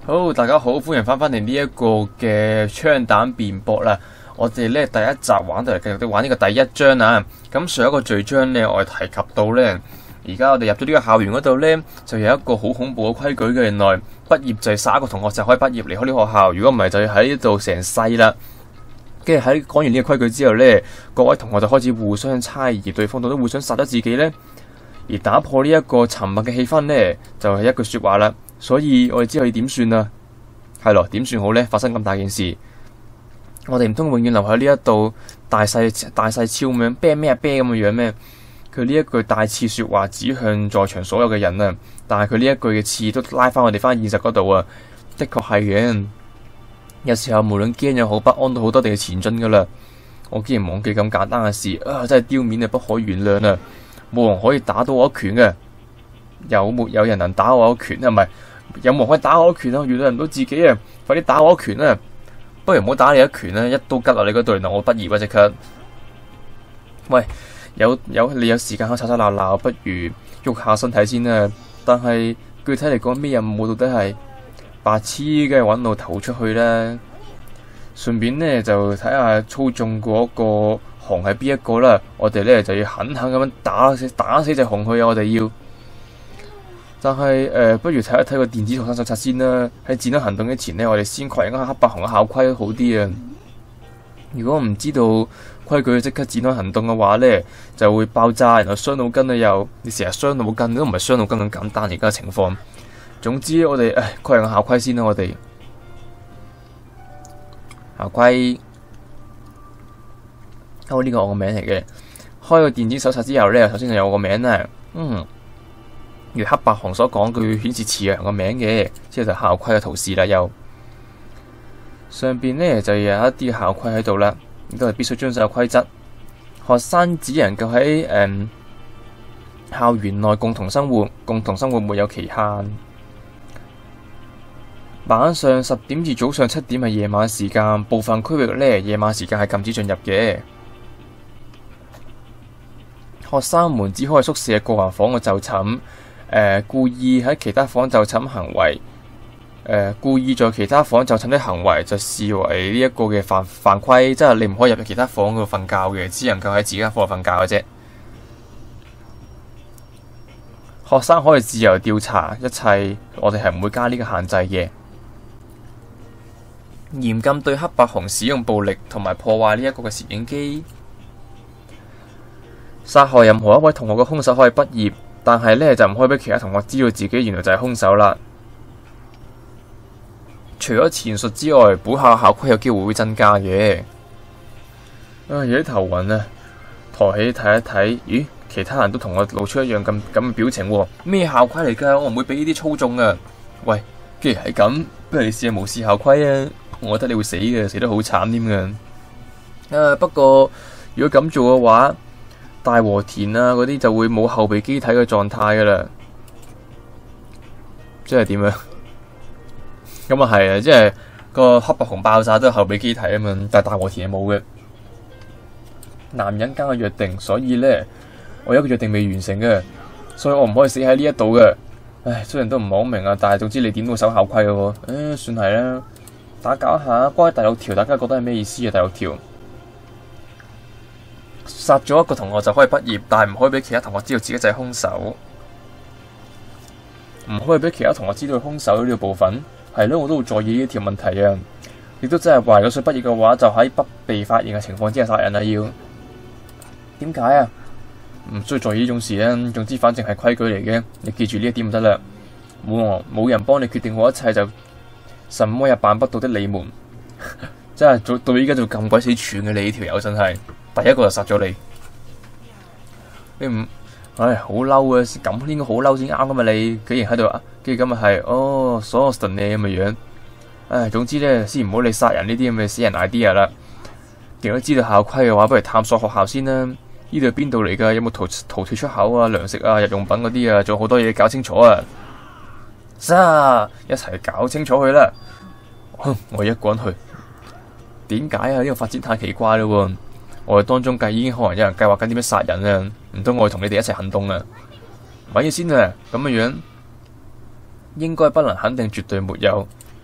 好，大家好，歡迎翻返嚟呢一個嘅槍彈辯駁啦。我哋咧第一集玩到嚟，繼續都玩呢個第一章啊。咁上一個序章咧，我哋提及到咧，而家我哋入咗呢個校園嗰度咧，就有一個好恐怖嘅規矩嘅。原來畢業就係殺一個同學就可以畢業離開呢個學校，如果唔係就要喺呢度成世啦。跟住喺講完呢個規矩之後咧，各位同學就開始互相猜疑，對方到底會想殺咗自己咧。而打破呢一個沉默嘅氣氛咧，就係一句說話啦。所以我哋知道要點算啊？係咯，點算好呢？發生咁大件事，我哋唔通永遠留喺呢一度大細超咁樣啤咩啤咁嘅樣咩？佢呢一句大刺說話指向在場所有嘅人啊！但係佢呢一句嘅刺都拉翻我哋翻現實嗰度啊！的確係嘅，有時候無論驚又好，不安都好，多地要前進噶啦。我竟然忘記咁簡單嘅事啊！真係丟面啊，不可原諒啊！冇人可以打到我一拳嘅，有沒有人能打我一拳啊？唔係。有冇人可以打我一拳啊？原諒唔到自己啊！快啲打我一拳啊！不如唔好打你一拳啊！一刀吉落你嗰度，然後我畢業啊！即刻，喂，你有時間可以吵吵鬧鬧，不如喐下身體先啊！但係具體嚟講，咩任務到底係白痴嘅揾路逃出去啦？順便呢，就睇下操縱嗰個熊係邊一個啦！我哋呢，就要狠狠咁樣打死隻熊去啊！我哋要。但係不如睇一睇個電子逃生手冊先啦。喺展開行動之前呢，我哋先確認一下黑白熊嘅校規好啲啊。如果唔知道規矩即刻展開行動嘅話呢，就會爆炸，然後傷腦筋啊又。你成日傷腦筋都唔係傷腦筋咁簡單，而家嘅情況。總之我哋確認校規先啦，我哋校規。呢個我個名嚟嘅。開個電子手冊之後呢，首先就有我個名啦。如黑白熊所講，佢顯示似樣個名嘅，之後就校規嘅圖示啦。又上邊呢就有一啲校規喺度啦，亦都係必須遵守嘅規則。學生只能夠喺校園內共同生活，共同生活沒有期限。晚上10點至早上7點係夜晚時間，部分區域呢夜晚時間係禁止進入嘅。學生們只可以宿舍個人房嘅就寢。故意喺其他房就寢行為，故意在其他房就寢的行為就視為呢一個嘅犯規，即係你唔可以入其他房度瞓覺嘅，只能夠喺自己間房度瞓覺嘅啫。學生可以自由調查一切，我哋係唔會加呢個限制嘅。嚴禁對黑白熊使用暴力同埋破壞呢一個嘅攝影機。殺害任何一位同學嘅兇手可以畢業。但係呢，就唔可以俾其他同學知道自己原來就係兇手啦。除咗前述之外，本校校規有機會會增加嘅。有啲頭暈啊！抬起睇一睇，咦？其他人都同我露出一樣咁嘅表情喎。咩校規嚟㗎？我唔會俾呢啲操縱啊！喂，既然係咁，不如你試下無視校規啊！我覺得你會死嘅，死得好慘添㗎。不過如果咁做嘅話，大和田啊，嗰啲就會冇後備機體嘅狀態噶啦，即係點樣？咁啊係啊，即係個黑白熊爆炸都係後備機體啊嘛，但係大和田係冇嘅。男人間嘅約定，所以呢，我有一個約定未完成嘅，所以我唔可以死喺呢一度嘅。唉，雖然都唔係好明啊，但係總之你點都守校規嘅喎。算係啦。打攪下，關於第6條，大家覺得係咩意思啊？第6條。殺咗一個同學就可以畢業，但係唔可以俾其他同學知道自己就係兇手。唔可以俾其他同學知道兇手呢個部分係咯，我都會在意呢條問題啊。亦都真係話有想畢業嘅話，就喺不被發現嘅情況之下殺人啊！要點解啊？唔需要在意呢種事啊。總之，反正係規矩嚟嘅，你記住呢一點就得啦。冇人幫你決定我一切，就什麼也辦不到的你們，真係到依家就咁鬼死串嘅你呢條友真係。第一個就殺咗你，你唔，好嬲啊！咁應該好嬲先啱噶嘛？你竟然喺度啊，跟住今日係所有順利咁嘅樣，總之咧，先唔好理殺人呢啲咁嘅死人 idea 啦。既然都知道校規嘅話，不如探索學校先啦。呢度係邊度嚟噶？有冇逃脫出口啊、糧食啊、日用品嗰啲啊？仲有好多嘢搞清楚啊！一齊搞清楚佢啦！我一個人去，點解啊？呢個發展太奇怪咯喎！我哋當中已經可能有人計劃緊點樣殺人啊！唔通我哋同你哋一齊行動啊？咪嘢先啊！咁嘅樣應該不能肯定，絕對沒有。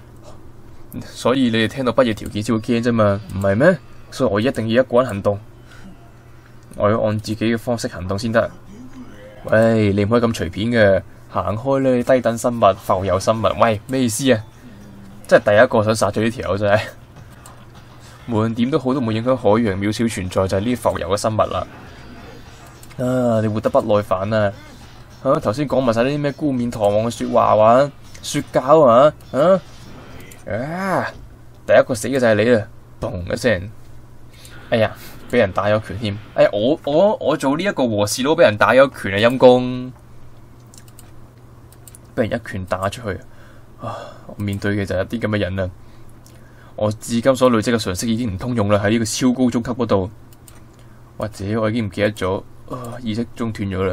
所以你哋聽到畢業條件先會驚啫嘛，唔係咩？所以我一定要一個人行動，我要按自己嘅方式行動先得。喂，你唔可以咁隨便嘅，行開咧！低等生物、浮游生物，喂，咩意思啊？真係第一個想殺咗呢條友真係。無論點都好，都冇影響海洋渺小存在，就係呢啲浮游嘅生物啦。啊，你活得不耐煩啊！嚇，頭先講埋晒啲咩冠冕堂皇嘅説話話，説教啊！第一個死嘅就係你啦！嘣一聲，哎呀，俾人打咗拳添！哎呀，我做呢一個和事佬，俾人打咗拳啊！陰公，俾人一拳打出去啊！我面對嘅就係一啲咁嘅人啦。我至今所累積嘅常識已經唔通用啦，喺呢個超高中級嗰度，或者我已經唔記得咗，意識中斷咗啦。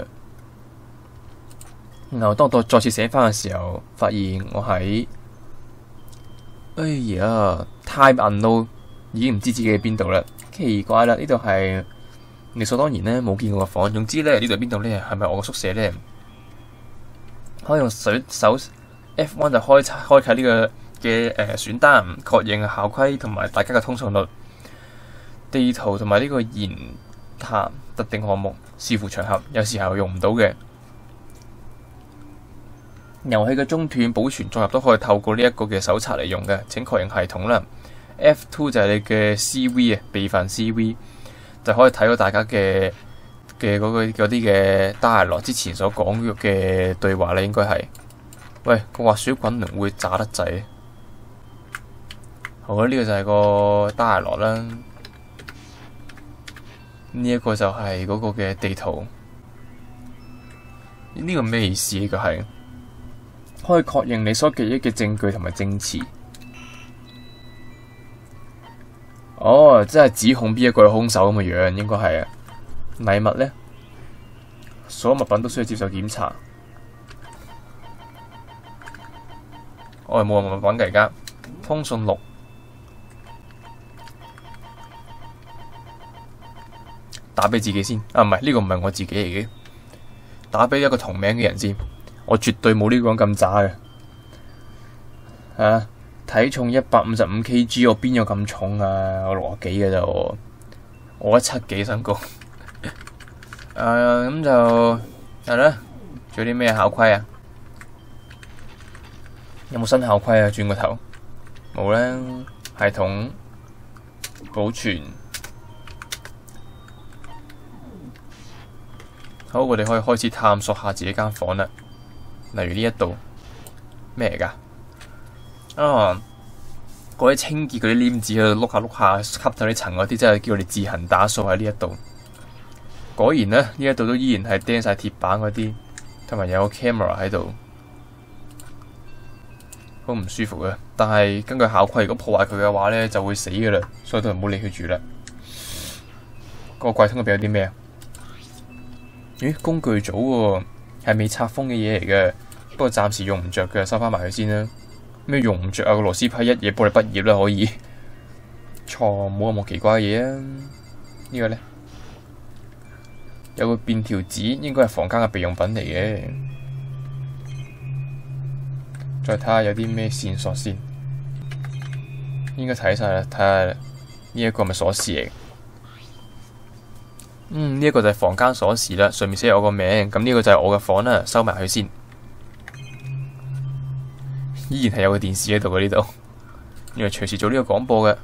然後當我再次醒翻嘅時候，發現我喺哎呀 time unknown 已經唔知自己喺邊度啦，奇怪啦！呢度係理所當然咧冇見過個房，總之咧呢度邊度咧係咪我個宿舍咧？可以用手 F1 就開啟呢個嘅選單，確認校規同埋大家嘅通訊率、地圖同埋呢個言談特定項目，視乎場合，有時候用唔到嘅。遊戲嘅中斷、保存、進入都可以透過呢一個嘅搜查嚟用嘅。請確認系統啦。F2 就係你嘅 CV 啊，備份 CV 就可以睇到大家嘅嗰啲嘅 dialog 之前所講嘅對話咧，應該係。喂，個滑鼠滾輪會炸得滯。好啦，呢個就係個 dialog 啦。呢一個就係嗰個嘅地圖。呢個咩意思？呢個係可以確認你所記憶嘅證據同埋證詞。哦，即係指控邊一個係兇手咁嘅樣，應該係啊。禮物呢，所有物品都需要接受檢查。我係冇物品嘅而家。通訊錄打俾自己先。啊，唔係，呢個唔係我自己嚟嘅，打俾一個同名嘅人先。我絕對冇呢個人咁渣嘅。啊，體重155 kg，我邊有咁重啊？我60幾嘅咋我170幾身高。咁就係啦。仲有啲咩校規啊？有冇新校規啊？轉個頭冇啦。系統保存好，我哋可以開始探索下自己間房啦。例如呢一度咩嚟噶？嗰啲清潔嗰啲黏紙喺度碌下碌下，吸到啲塵嗰啲，真係叫我哋自行打掃喺呢一度。果然呢，呢一度都依然係釘晒鐵板嗰啲，同埋有個 camera 喺度，好唔舒服嘅。但係根據校規，如果破壞佢嘅話呢，就會死噶啦，所以都唔好理佢住啦。個櫃桶入邊有啲咩啊？咦，工具組喎，係未拆封嘅嘢嚟嘅，不過暫時用唔着嘅，收翻埋佢先啦。咩用唔着啊？個螺絲批一嘢幫你畢業啦，可以。錯，冇咁奇怪嘅嘢啊。呢個呢，有個便條紙，應該係房間嘅備用品嚟嘅。再睇下有啲咩線索先，應該睇晒啦。睇下呢一個係咪鎖匙嚟？呢一個就係房間鎖匙啦，上面寫我個名。咁呢個就係我嘅房啦，收埋佢先。依然係有個電視喺度嘅呢度，因為隨時做呢個廣播嘅。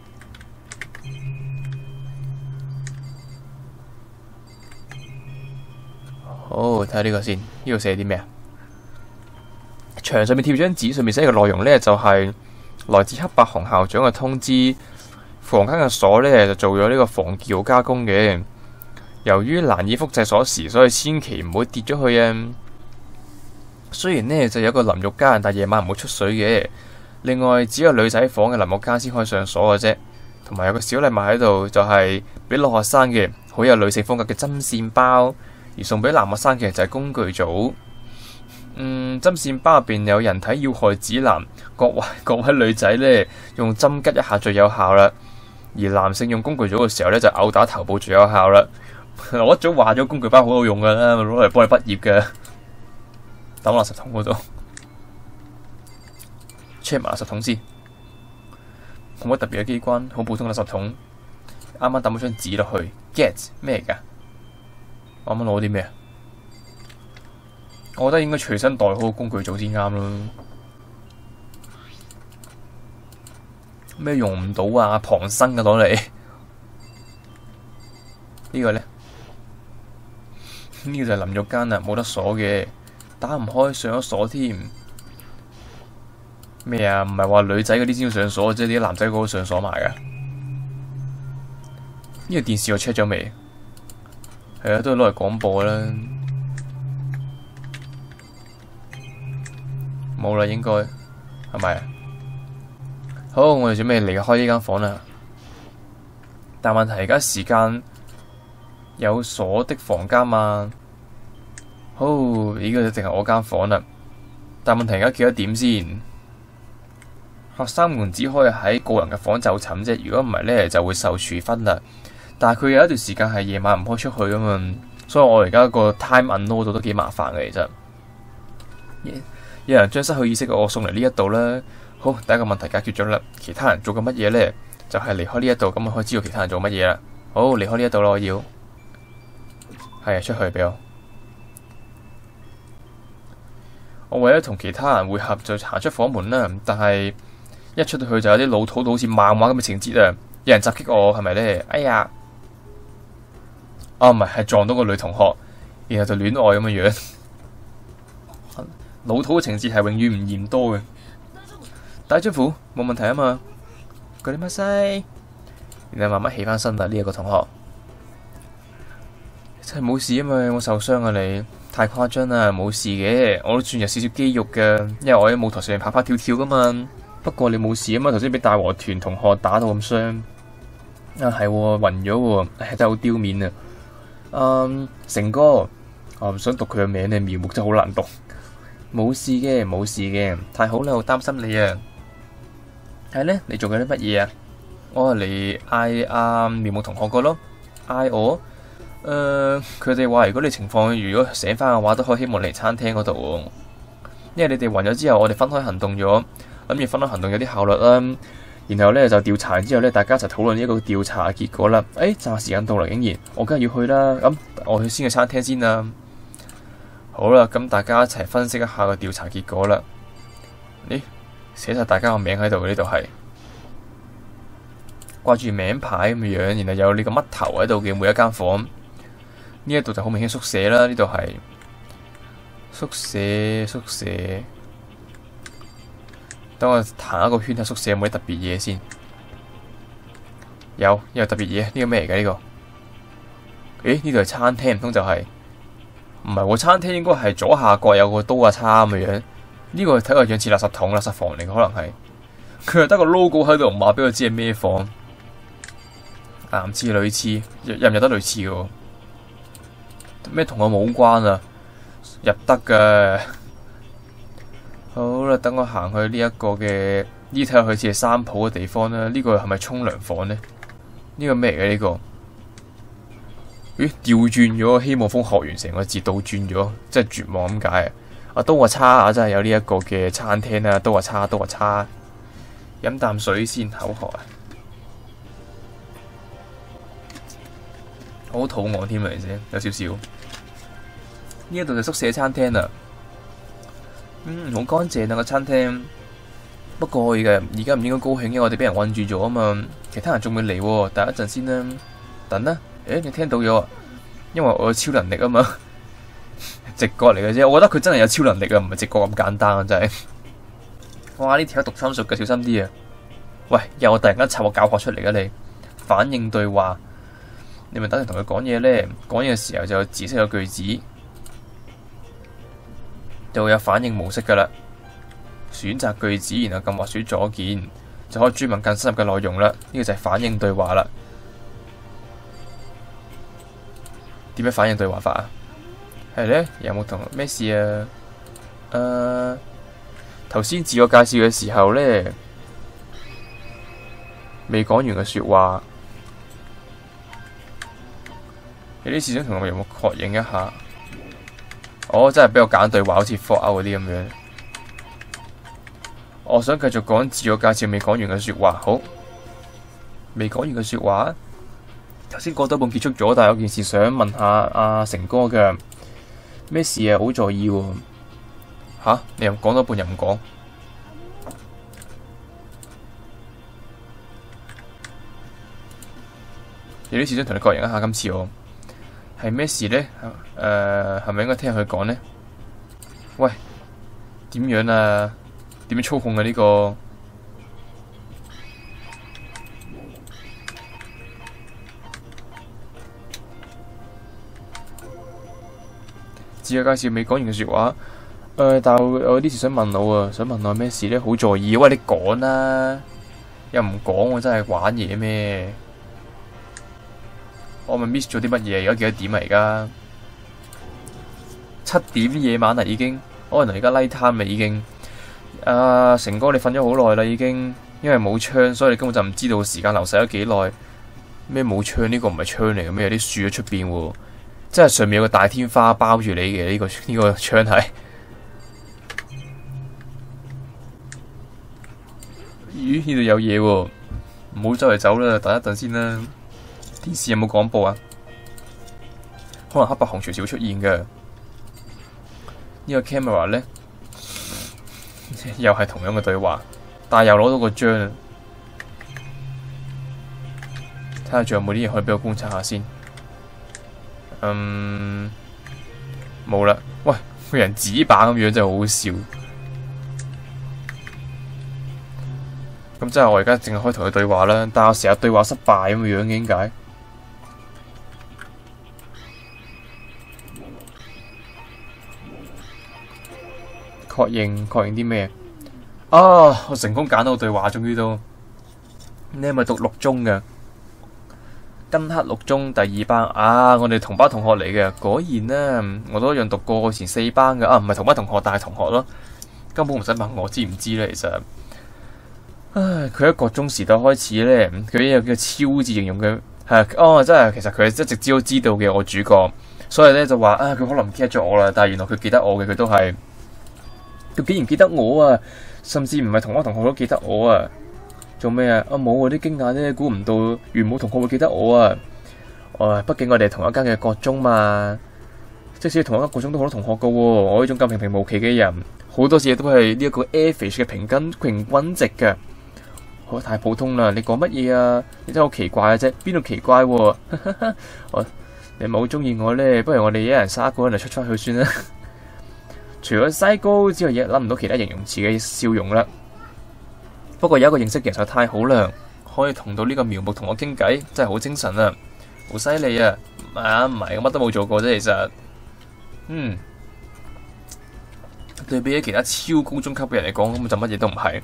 好，睇下呢個先，呢度寫啲咩啊？牆上面貼張紙，上面寫嘅內容呢，就係來自黑白熊校長嘅通知，房間嘅鎖呢，就做咗呢個防盜加工嘅。由於難以複製鎖匙，所以千祈唔好跌咗去啊！雖然呢就有個淋浴間，但夜晚唔好出水嘅。另外，只有女仔房嘅淋浴間先可以上鎖嘅啫。同埋有個小禮物喺度，就係俾女學生嘅，好有女性風格嘅針線包。而送俾男學生嘅就係工具組。針線包入邊有人體要害指南，各位女仔呢，用針吉一下最有效啦。而男性用工具組嘅時候呢，就毆打頭部最有效啦。我一早話咗工具包好有用噶啦，攞嚟幫你畢業嘅。抌垃圾桶嗰度，check 埋垃圾桶先。 冇乜特別嘅機關，好普通嘅垃圾桶。啱啱抌咗張紙落去 ，get 咩嚟㗎？我啱啱攞啲咩啊？我覺得應該隨身帶好個工具組先啱咯。咩用唔到啊？旁生嘅攞嚟呢個咧？呢個就係淋浴間啦，冇得鎖嘅，打唔開，上咗鎖添。咩啊？唔係話女仔嗰啲先要上鎖，即係啲男仔嗰個上鎖埋㗎。呢個電視我 check 咗未？係啊，都係攞嚟廣播啦。冇啦，應該係咪？好，我哋準備離開呢間房啦。但問題而家時間有鎖的房間嘛？好，呢個就淨係我間房啦。但問題而家幾多點先？學生們只可以喺個人嘅房就寢啫，如果唔係咧就會受處分啦。但係佢有一段時間係夜晚唔可以出去噶嘛，所以我而家個 time unload 到都幾麻煩嘅。其實有人將失去意識嘅我送嚟呢一度啦。好，第一個問題解決咗啦。其他人做緊乜嘢咧？就係離開呢一度，咁我可以知道其他人做乜嘢啦。好，離開呢一度啦，我要係出去俾我。我為咗同其他人會合，就行出房門啦。但係一出到去就有啲老土到好似漫畫咁嘅情節啊！有人襲擊我，係咪咧？哎呀！唔係，係撞到個女同學，然後就戀愛咁嘅樣。老土嘅情節係永遠唔嫌多嘅。打招呼冇問題啊嘛。嗰啲乜西？然後慢慢起翻身啦。呢一個同學真係冇事啊嘛，我受傷啊你。太誇張啦，冇事嘅，我都算有少少肌肉嘅，因為我喺舞台上面跑跑跳跳噶嘛。不過你冇事啊嘛，頭先俾大和團同學打到咁傷。啊係，暈咗喎，真係好丟面啊！成哥，我唔想讀佢嘅名，你苗木真係好難讀。冇事嘅，冇事嘅，太好啦，我擔心你啊。係咧，你做緊啲乜嘢啊？我係嚟嗌阿苗木同學個咯，嗌我。佢哋話如果你情況如果醒翻嘅話，都可以希望嚟餐廳嗰度喎。因為你哋暈咗之後，我哋分開行動咗，諗住分開行動有啲效率啦。然後咧就調查完之後咧，大家一齊討論呢一個調查結果啦。暫時時間到啦，竟然我梗係要去啦。咁我去先去餐廳先啦。好啦，咁大家一齊分析一下個調查結果啦。寫晒大家個名喺度，呢度係掛住名牌咁嘅樣，然後有呢個乜頭喺度嘅每一間房。呢一度就好明顯宿舍啦，呢度係宿舍。等我行一個圈睇宿舍有冇啲特別嘢先。有特別嘢，呢個咩嚟嘅呢個？呢度係餐廳，唔通就係？唔係喎，餐廳應該係左下角有個刀啊叉咁嘅樣。呢個睇個樣似垃圾桶、垃圾房嚟嘅，可能係。佢又得個 logo 喺度，唔話俾我知係咩房。男廁女廁入唔入得女廁嘅？咩同我冇關啊？入得嘅。好啦，等我行去呢一個嘅呢，睇下佢似係三鋪嘅地方啦。呢個係咪沖涼房呢？呢個咩嚟嘅呢個？調轉咗，希望風學完成個字倒轉咗，真係絕望咁解啊！刀啊叉啊，真係有呢一個嘅餐廳啊！刀啊叉，飲啖水先，口渴啊！好肚餓添嚟啫，有少少。呢一度就宿舍餐廳啦。好乾淨啊個餐廳。不過而家唔應該高興，因為我哋俾人困住咗啊嘛。其他人仲未嚟喎，等一陣先啦。等啦。你聽到咗啊？因為我有超能力啊嘛。直覺嚟嘅啫，我覺得佢真係有超能力啊，唔係直覺咁簡單啊，真係。哇！呢條係讀心術嘅，小心啲啊！喂，又我突然間插個教學出嚟嘅你，反應對話。你咪等陣同佢講嘢咧，講嘢嘅時候就有紫色嘅句子，就會有反應模式噶啦。選擇句子，然後撳滑鼠左鍵，就可以專問更深入嘅內容啦。呢個就係反應對話啦。點樣反應對話法啊？係咧，有冇同咩事啊？頭先自我介紹嘅時候咧，未講完嘅說話。有啲事想同我有冇確認一下？真係俾我揀對話，好似 Fallout 嗰啲咁樣。我想繼續講自我介紹未講完嘅說話。好， 未講完嘅説話。頭先講到半結束咗，但係有件事想問下阿成哥嘅。咩事啊？好在意喎。嚇！你又講多半又唔講。有啲事想同你確認一下，今次我係咩事呢？係咪應該聽佢講呢？喂，點樣啊？點樣操控嘅呢個？自我介紹未講完嘅説話，但係我有啲事想問我啊，想問我咩事呢？好在意，喂，你講啦，又唔講，我真係玩嘢咩？我咪 miss 咗啲乜嘢？而家幾多點啊？而家7點夜晚啦，已經。可能而家 night time 啦，已經。成哥你瞓咗好耐啦，已經。因為冇窗，所以你根本就唔知道時間流逝咗幾耐。咩冇窗？呢個唔係窗嚟嘅咩？有啲樹喺出邊喎。即係上面有個大天花包住你嘅呢個窗係。咦？呢度有嘢喎，唔好周圍走啦，等一陣先啦。電視有冇廣播啊？可能黑白紅隨時會出現嘅。呢個 camera 呢，又係同樣嘅對話，但係又攞到個章啊！睇下仲有冇啲嘢可以俾我觀察下先。冇啦。喂，個人紙板咁樣真係好好笑。咁即係我而家淨係可以同佢對話啦，但係我成日對話失敗咁嘅樣，點解？確認啲咩？我成功揀到對話，終於都。你係咪讀6中嘅？根克6中第2班啊！我哋同班同學嚟嘅，果然呢，我都一樣讀過前4班嘅。唔係同班同學，但係同學咯。根本唔使問我知唔知咧，其實。佢喺國中時代開始呢，佢有叫超字形容佢係真係其實佢一直都知道嘅我主角，所以咧就話佢可能唔記得咗我啦，但係原來佢記得我嘅，佢都係佢竟然記得我啊！甚至唔係同班同學都記得我啊！做咩啊？冇啲驚訝咧，估唔到元武同學會記得我啊！畢竟我哋係同一間嘅國中嘛，即使同一間國中都好多同學噶喎。我呢種咁平平無奇嘅人，好多時都係呢一個 average 嘅平均值嘅。太普通啦！你講乜嘢啊？你真係好奇怪嘅啫，邊度奇怪喎？你唔係好中意我呢？不如我哋一人殺一個人嚟出去算啦。除咗西高之外，亦諗唔到其他形容詞嘅笑容啦。不過有一個認識嘅人就太好啦，可以同到呢個苗木同我傾偈，真係好精神啊，好犀利啊！唔係我乜都冇做過啫，其實。對比起其他超高中級嘅人嚟講，咁就乜嘢都唔係。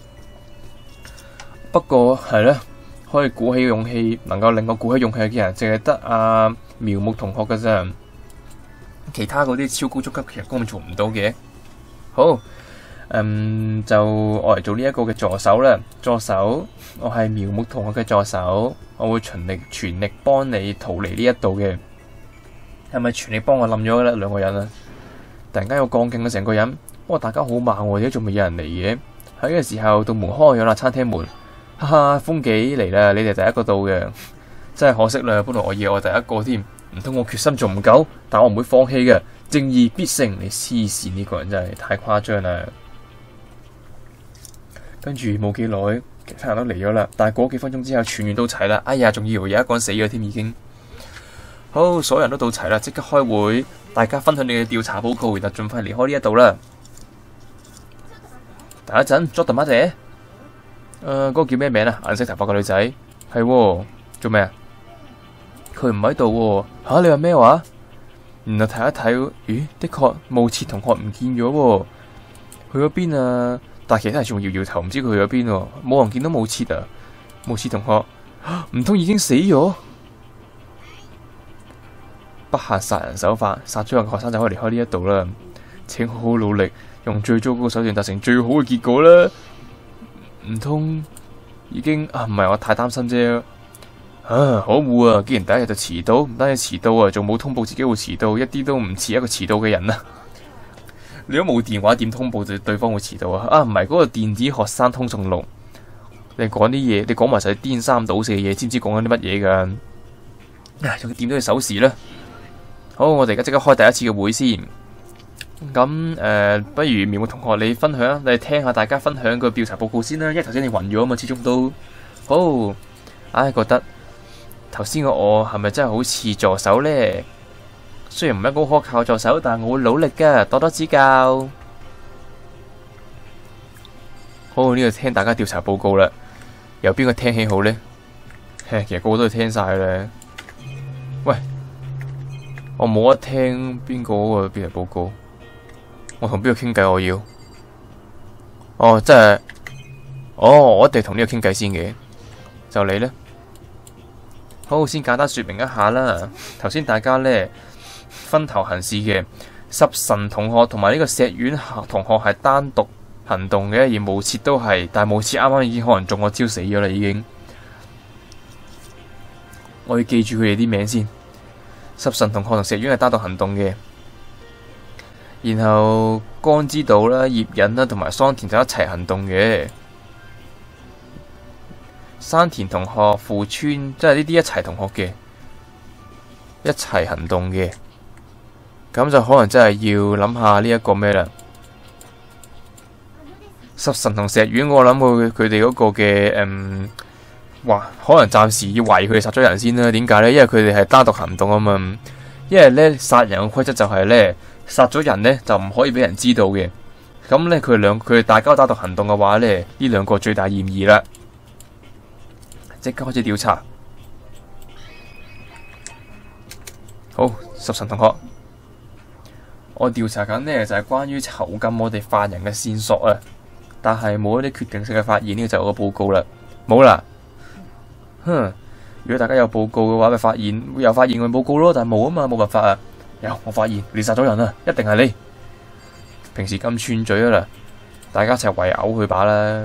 不過係咧，可以鼓起勇氣，能夠令我鼓起勇氣嘅人，淨係得阿苗木同學嘅啫。其他嗰啲超高中級其實根本做唔到嘅。好，就我嚟做呢一個嘅助手啦。助手，我係苗木同學嘅助手，我會全力幫你逃離呢一度嘅。係咪全力幫我冧咗咧2個人啊？突然間有鋼勁嘅成個人，大家好猛喎，而家仲未有人嚟嘅。喺呢個時候，道門開咗啦，餐廳門。哈哈，風紀嚟啦！你哋第一個到嘅，真係可惜啦。本來我以為我第一個添，唔通我決心仲唔夠？但我唔會放棄嘅，正義必勝！你黐線，呢個人真係太誇張啦！跟住冇幾耐，其他人都嚟咗啦，但係過幾分鐘之後，全員都齊啦。哎呀，仲以為有一個人死咗添，已經好，所有人都到齊啦，即刻開會，大家分享你嘅調查報告，然後盡快離開呢一度啦。等一陣 Jordan 媽姐。嗰個叫咩名啊？顏色頭髮個女仔係做咩啊？佢唔喺度喎。你話咩話？然後睇一睇，咦，的確慕切同學唔見咗喎，去咗邊啊？但係其他人仲搖搖頭，唔知佢去咗邊喎。冇人見到慕切啊！慕切同學唔通已經死咗？不下殺人手法，殺咗個學生就可以離開呢一度啦。請好好努力，用最糟糕嘅手段達成最好嘅結果啦。唔通已經唔係我太擔心啫。可惡啊！既然第一日就遲到，唔單止遲到啊，仲冇通報自己會遲到，一啲都唔似一個遲到嘅人啊！你都冇電話點通報對方會遲到啊？唔係嗰個電子學生通訊錄， 你講啲嘢，你講埋晒顛三倒四嘅嘢，知唔知講緊啲乜嘢噶？仲要掂到佢手時啦。好，我哋而家即刻開第一次嘅會先。咁不如苗木同學你分享，你聽下大家分享個調查報告先啦。因為頭先你暈咗啊嘛，始終都好。覺得頭先個我係咪真係好似助手呢？雖然唔係一個可靠助手，但係我會努力噶，多多指教。好，呢度聽大家調查報告啦。由邊個聽起好呢？其實個個都係聽晒啦。喂，我冇得聽邊個嗰個調查報告。我同邊個傾偈？我要即係我一定同呢個傾偈先嘅。就你呢？好，先簡單說明一下啦。頭先大家呢分頭行事嘅濕神同學同埋呢個石丸同學係單獨行動嘅，而無切都係，但係無切啱啱已經可能中我招死咗啦，已經。我要記住佢哋啲名先。濕神同學同石丸係單獨行動嘅。然後光之島啦、葉隱啦同埋桑田就一齊行動嘅。山田同學、富川即係呢啲一齊同學嘅，一齊行動嘅。咁就可能真係要諗下呢一個咩啦。濕神同石丸，我諗佢哋嗰個嘅可能暫時要懷疑佢哋殺咗人先啦。點解呢？因為佢哋係單獨行動啊嘛。因為呢，殺人嘅規則就係呢。殺咗人呢，就唔可以俾人知道嘅。咁呢，佢哋大家單獨行動嘅話呢，呢兩個最大嫌疑啦。即刻開始調查。好，濕神同學，我調查緊呢，就係關於囚禁我哋犯人嘅線索啊，但係冇一啲決定性嘅發現。呢個就係我嘅報告啦，冇啦。如果大家有報告嘅話，咪發現我報告咯，但係冇啊嘛，冇辦法啊。我發現你殺咗人啊，一定係你。平時咁串嘴啊啦，大家一齊圍毆佢把啦。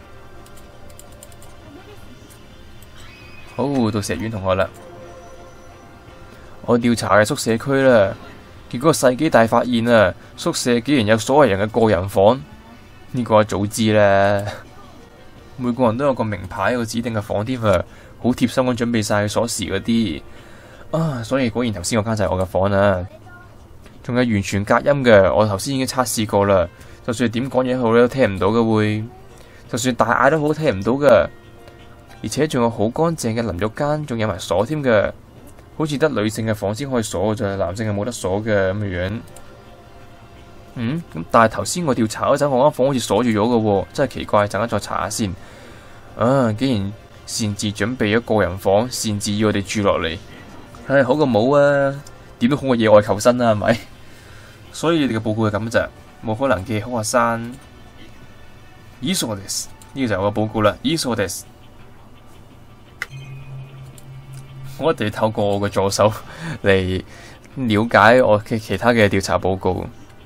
好，到石丸同學啦，我調查嘅宿舍區啦，結果世紀大發現啊，宿舍竟然有所有人嘅個人房。呢個我早知啦，每個人都有個名牌，有個指定嘅房添啊，好貼心咁準備晒鎖匙嗰啲。所以果然頭先嗰間就係我嘅房啊，仲有完全隔音嘅。我頭先已經測試過啦，就算點講嘢好都聽唔到嘅會，就算大嗌都好聽唔到嘅。而且仲有好乾淨嘅淋浴間，仲有埋鎖添嘅，好似得女性嘅房先可以鎖嘅啫，男性係冇得鎖嘅咁嘅樣。咁但係頭先我調查嗰陣，我間房好似鎖住咗嘅喎，真係奇怪。陣間再查下先。竟然擅自準備咗個人房，擅自要我哋住落嚟。好過冇啊，點都好過野外求生啦，係咪？所以你哋嘅報告係咁咋，冇可能嘅。好學生，以上です，呢個就係我嘅報告啦。以上です，我一定要透過我嘅助手嚟了解我嘅其他嘅調查報告。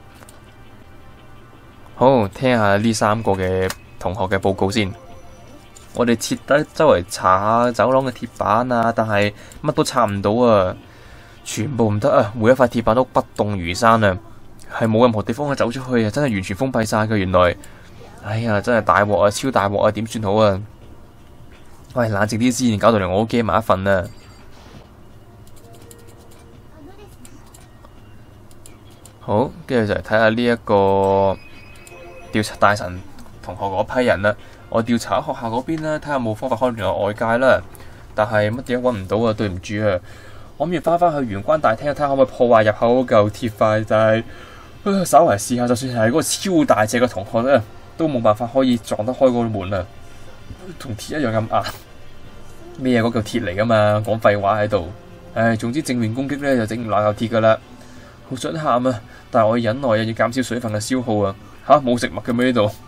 好，聽下呢三個嘅同學嘅報告先。我哋徹底周圍查下走廊嘅鐵板啊，但係乜都查唔到啊，全部唔得啊！每一塊鐵板都不動如山啊，係冇任何地方可以走出去啊！真係完全封閉晒嘅。原來，哎呀，真係大鑊啊，超大鑊啊！點算好啊？喂，冷靜啲先，搞到嚟我都驚埋一份啊！好，跟住就嚟睇下呢一個調查大神同學嗰批人啦。我調查學校嗰邊啦，睇下有冇方法可以聯絡外界啦。但係乜嘢都揾唔到啊！對唔住啊，我諗住翻去玄關大廳睇下可唔可以破壞入口嗰嚿鐵塊，但係稍為試下，就算係嗰個超大隻嘅同學咧，都冇辦法可以撞得開嗰個門啊！同鐵一樣咁硬，咩嘢嗰嚿鐵嚟噶嘛？講廢話喺度。總之正面攻擊咧就整唔爛嚿鐵噶啦。好想喊啊！但係我要忍耐啊，要減少水分嘅消耗啊。冇食物嘅咩呢度？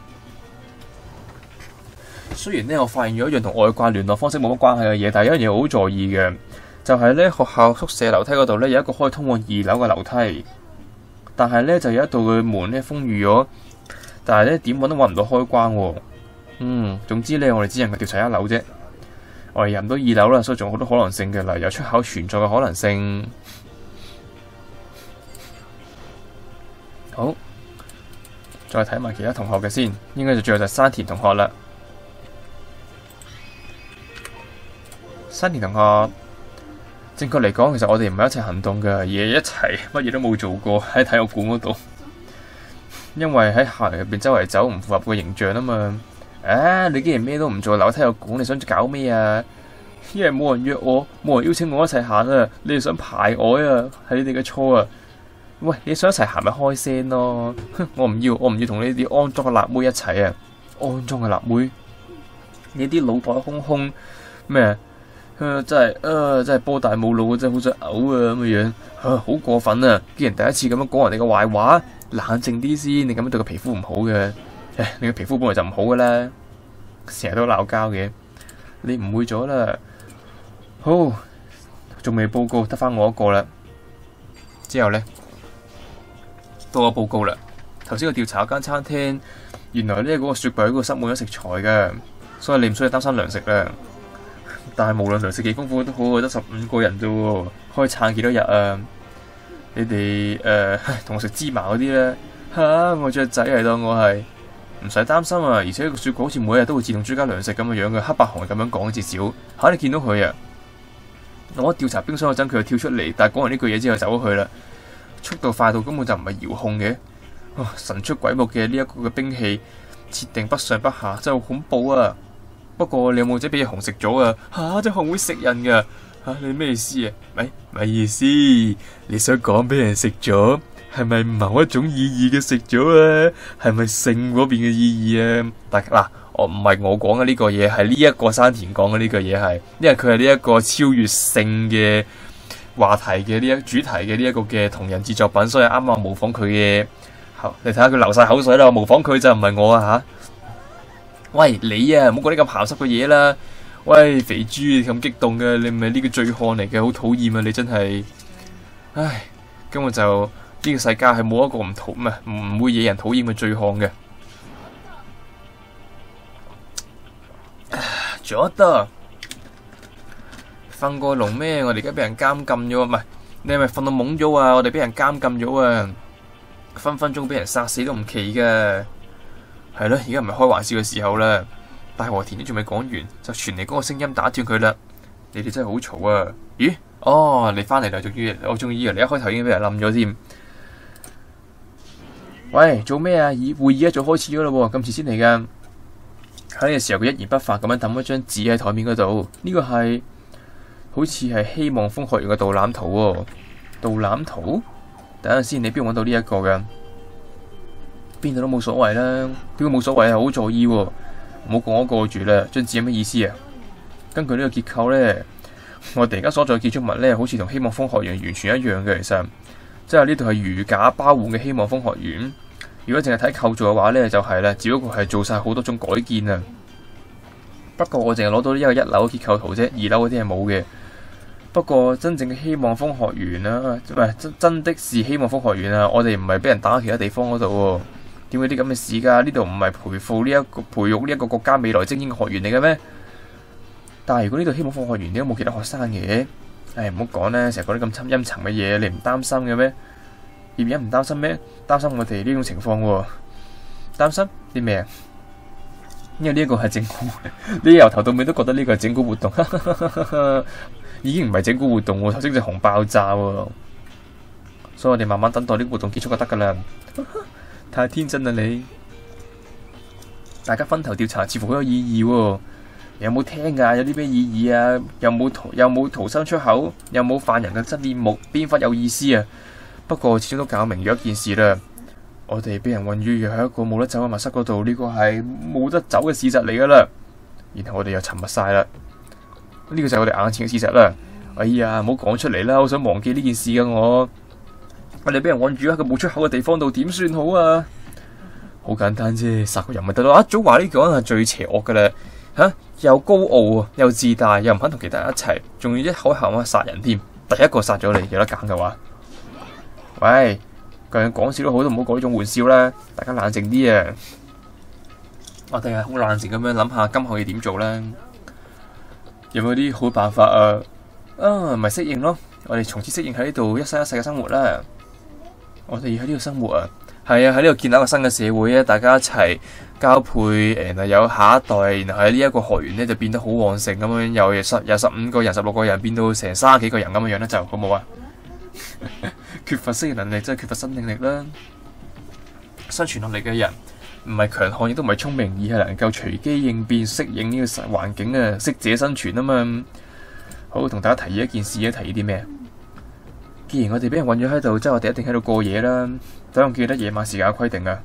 雖然呢，我發現咗一樣同外掛聯絡方式冇乜關係嘅嘢，但係有一樣嘢好在意嘅，就係呢學校宿舍樓梯嗰度呢，有一個可以通往2樓嘅樓梯，但係呢，就有一道嘅門呢封住咗，但係呢點揾都揾唔到開關喎。總之呢，我哋只能夠調查1樓啫，我哋入唔到2樓啦，所以仲有好多可能性嘅，例如有出口存在嘅可能性。好，再睇埋其他同學嘅先，應該就最後就係山田同學啦。 山田同學，正確嚟講，其實我哋唔係一齊行動嘅，而係一齊乜嘢都冇做過喺體育館嗰度。因為喺校園入邊周圍走唔符合個形象啊嘛。你既然咩都唔做，留喺體育館，你想搞咩啊？因為冇人約我，冇人邀請我一齊行啊！你哋想排我啊？係你哋嘅錯啊！喂，你想一齊行咪開聲咯！我唔要同你啲骯髒嘅辣妹一齊啊！骯髒嘅辣妹，你啲腦袋空空咩？真係波大冇腦，真係好想嘔啊咁嘅樣，好過分啊！既然第一次咁樣講人哋嘅壞話，冷靜啲先，你咁樣對個皮膚唔好嘅。你嘅皮膚本來就唔好嘅啦，成日都鬧交嘅，你誤會咗啦。好，仲未報告，得返我一個啦。之後呢，到我報告啦。頭先我調查間餐廳，原來呢嗰個雪櫃嗰個塞滿咗食材嘅，所以你唔需要擔心糧食啦。但係無論糧食幾豐富都好，我得15個人啫喎，可以撐幾多日啊？你哋同我食芝麻嗰啲咧我雀仔嚟當我係唔使擔心啊！而且個雪櫃好似每日都會自動追加糧食咁嘅樣嘅，黑白熊係咁樣講至少你見到佢啊！我調查冰箱嗰陣，佢就跳出嚟，但係講完呢句嘢之後走咗去啦。速度快到根本就唔係遙控嘅，神出鬼沒嘅呢一個嘅兵器設定不上不下，真係好恐怖啊！不過你有冇仔俾隻熊食咗啊？隻熊會食人噶你咩意思啊？咪意思，你想講俾人食咗，係咪某一種意義嘅食咗啊？係咪性嗰邊嘅意義啊？但嗱，我唔係我講嘅呢個嘢，係呢一個山田講嘅呢個嘢係，因為佢係呢一個超越性嘅話題嘅呢一主題嘅呢一個嘅同人誌作品，所以啱啱模仿佢嘅，你睇下佢流晒口水啦，模仿佢就唔係我啊吓。喂，你啊，唔好講啲咁鹹濕嘅嘢啦！喂，肥豬咁激動嘅，你唔係呢個醉漢嚟嘅，好討厭啊！你真係，唉，根本就呢個世界係冇一個唔會惹人討厭嘅醉漢嘅。做得瞓過籠咩？我哋而家俾人監禁咗，唔係你係咪瞓到懵咗啊？我哋俾人監禁咗啊！分分鐘俾人殺死都唔奇噶。係咯，而家唔係開玩笑嘅時候啦。大和田都仲未講完，就傳嚟嗰個聲音打斷佢啦。你哋真係好嘈啊！咦？你翻嚟啦，我仲以為你一開頭已經俾人冧咗添。喂，做咩啊？會議一早開始咗啦，咁遲先嚟噶。喺呢個時候，佢一言不發咁樣抌咗張紙喺台面嗰度。呢個係好似係希望風學園嘅導覽圖喎。導覽圖？等陣先，你邊度搵到呢一個噶？邊度都冇所謂啦，邊個冇所謂啊？好在意喎，唔好講嗰個住啦。張紙有咩意思啊？根據呢個結構咧，我哋而家所在嘅建築物咧，好似同希望風學園完全一樣嘅。其實，即係呢度係如假包換嘅希望風學園。如果淨係睇構造嘅話咧，就係啦，只不過係做晒好多種改建啊。不過我淨係攞到呢一個1樓嘅結構圖啫，2樓嗰啲係冇嘅。不過真正嘅希望風學園啊，唔係真的是希望風學園啊！我哋唔係俾人打喺其他地方嗰度喎。點會啲咁嘅事㗎？呢度唔係培育呢一個國家未來精英嘅學園嚟嘅咩？但係如果呢度希望風學園點解冇其他學生嘅？唔好講咧，成日講啲咁陰沉嘅嘢，你唔擔心嘅咩？葉人唔擔心咩？擔心我哋呢種情況喎。擔心啲咩啊？因為呢一個係整蠱，你由頭到尾都覺得呢個係整蠱活動，已經唔係整蠱活動喎。頭先隻熊爆炸喎，所以我哋慢慢等待呢個活動結束就得㗎啦。太天真啦你！大家分頭調查似乎好有意義喎，有冇聽㗎？有啲咩意義啊？有冇逃生出口？有冇犯人嘅真面目？邊忽有意思啊？不過始終都搞明咗一件事啦，我哋俾人困於喺一個冇得走嘅密室嗰度，呢個係冇得走嘅事實嚟㗎啦。然後我哋又沉默晒啦，呢個就係我哋眼前嘅事實啦。哎呀，唔好講出嚟啦，我想忘記呢件事㗎我哋俾人困住喺個冇出口嘅地方度，點算好啊？好簡單啫，殺個人咪得咯。早話呢個人係最邪惡㗎啦，又高傲啊，又自大，又唔肯同其他人一齊，仲要一口口咁殺人添。第一個殺咗你，有得揀嘅話，喂，究竟講笑都好，都唔好講呢種玩笑啦。大家冷靜啲啊！我哋係好冷靜咁樣諗下今後要點做咧？有冇啲好辦法啊？咪適應咯，我哋從此適應喺呢度一生一世嘅生活啦。我哋要喺呢度生活啊，係啊，喺呢度建立一個新嘅社會啊！大家一齊交配，有下一代，然後喺呢一個學園咧就變得好旺盛咁樣，有15個人、16個人變到成30幾個人咁樣樣咧，就好冇啊！缺乏適應能力，即係缺乏生命力啦。生存落嚟嘅人唔係強悍，亦都唔係聰明，而係能夠隨機應變、適應呢個環境啊，適者生存啊嘛。好，同大家提議一件事啊，提議啲咩？既然我哋俾人困咗喺度，即係我哋一定喺度過夜啦。大家記得夜晚時間嘅規定啊，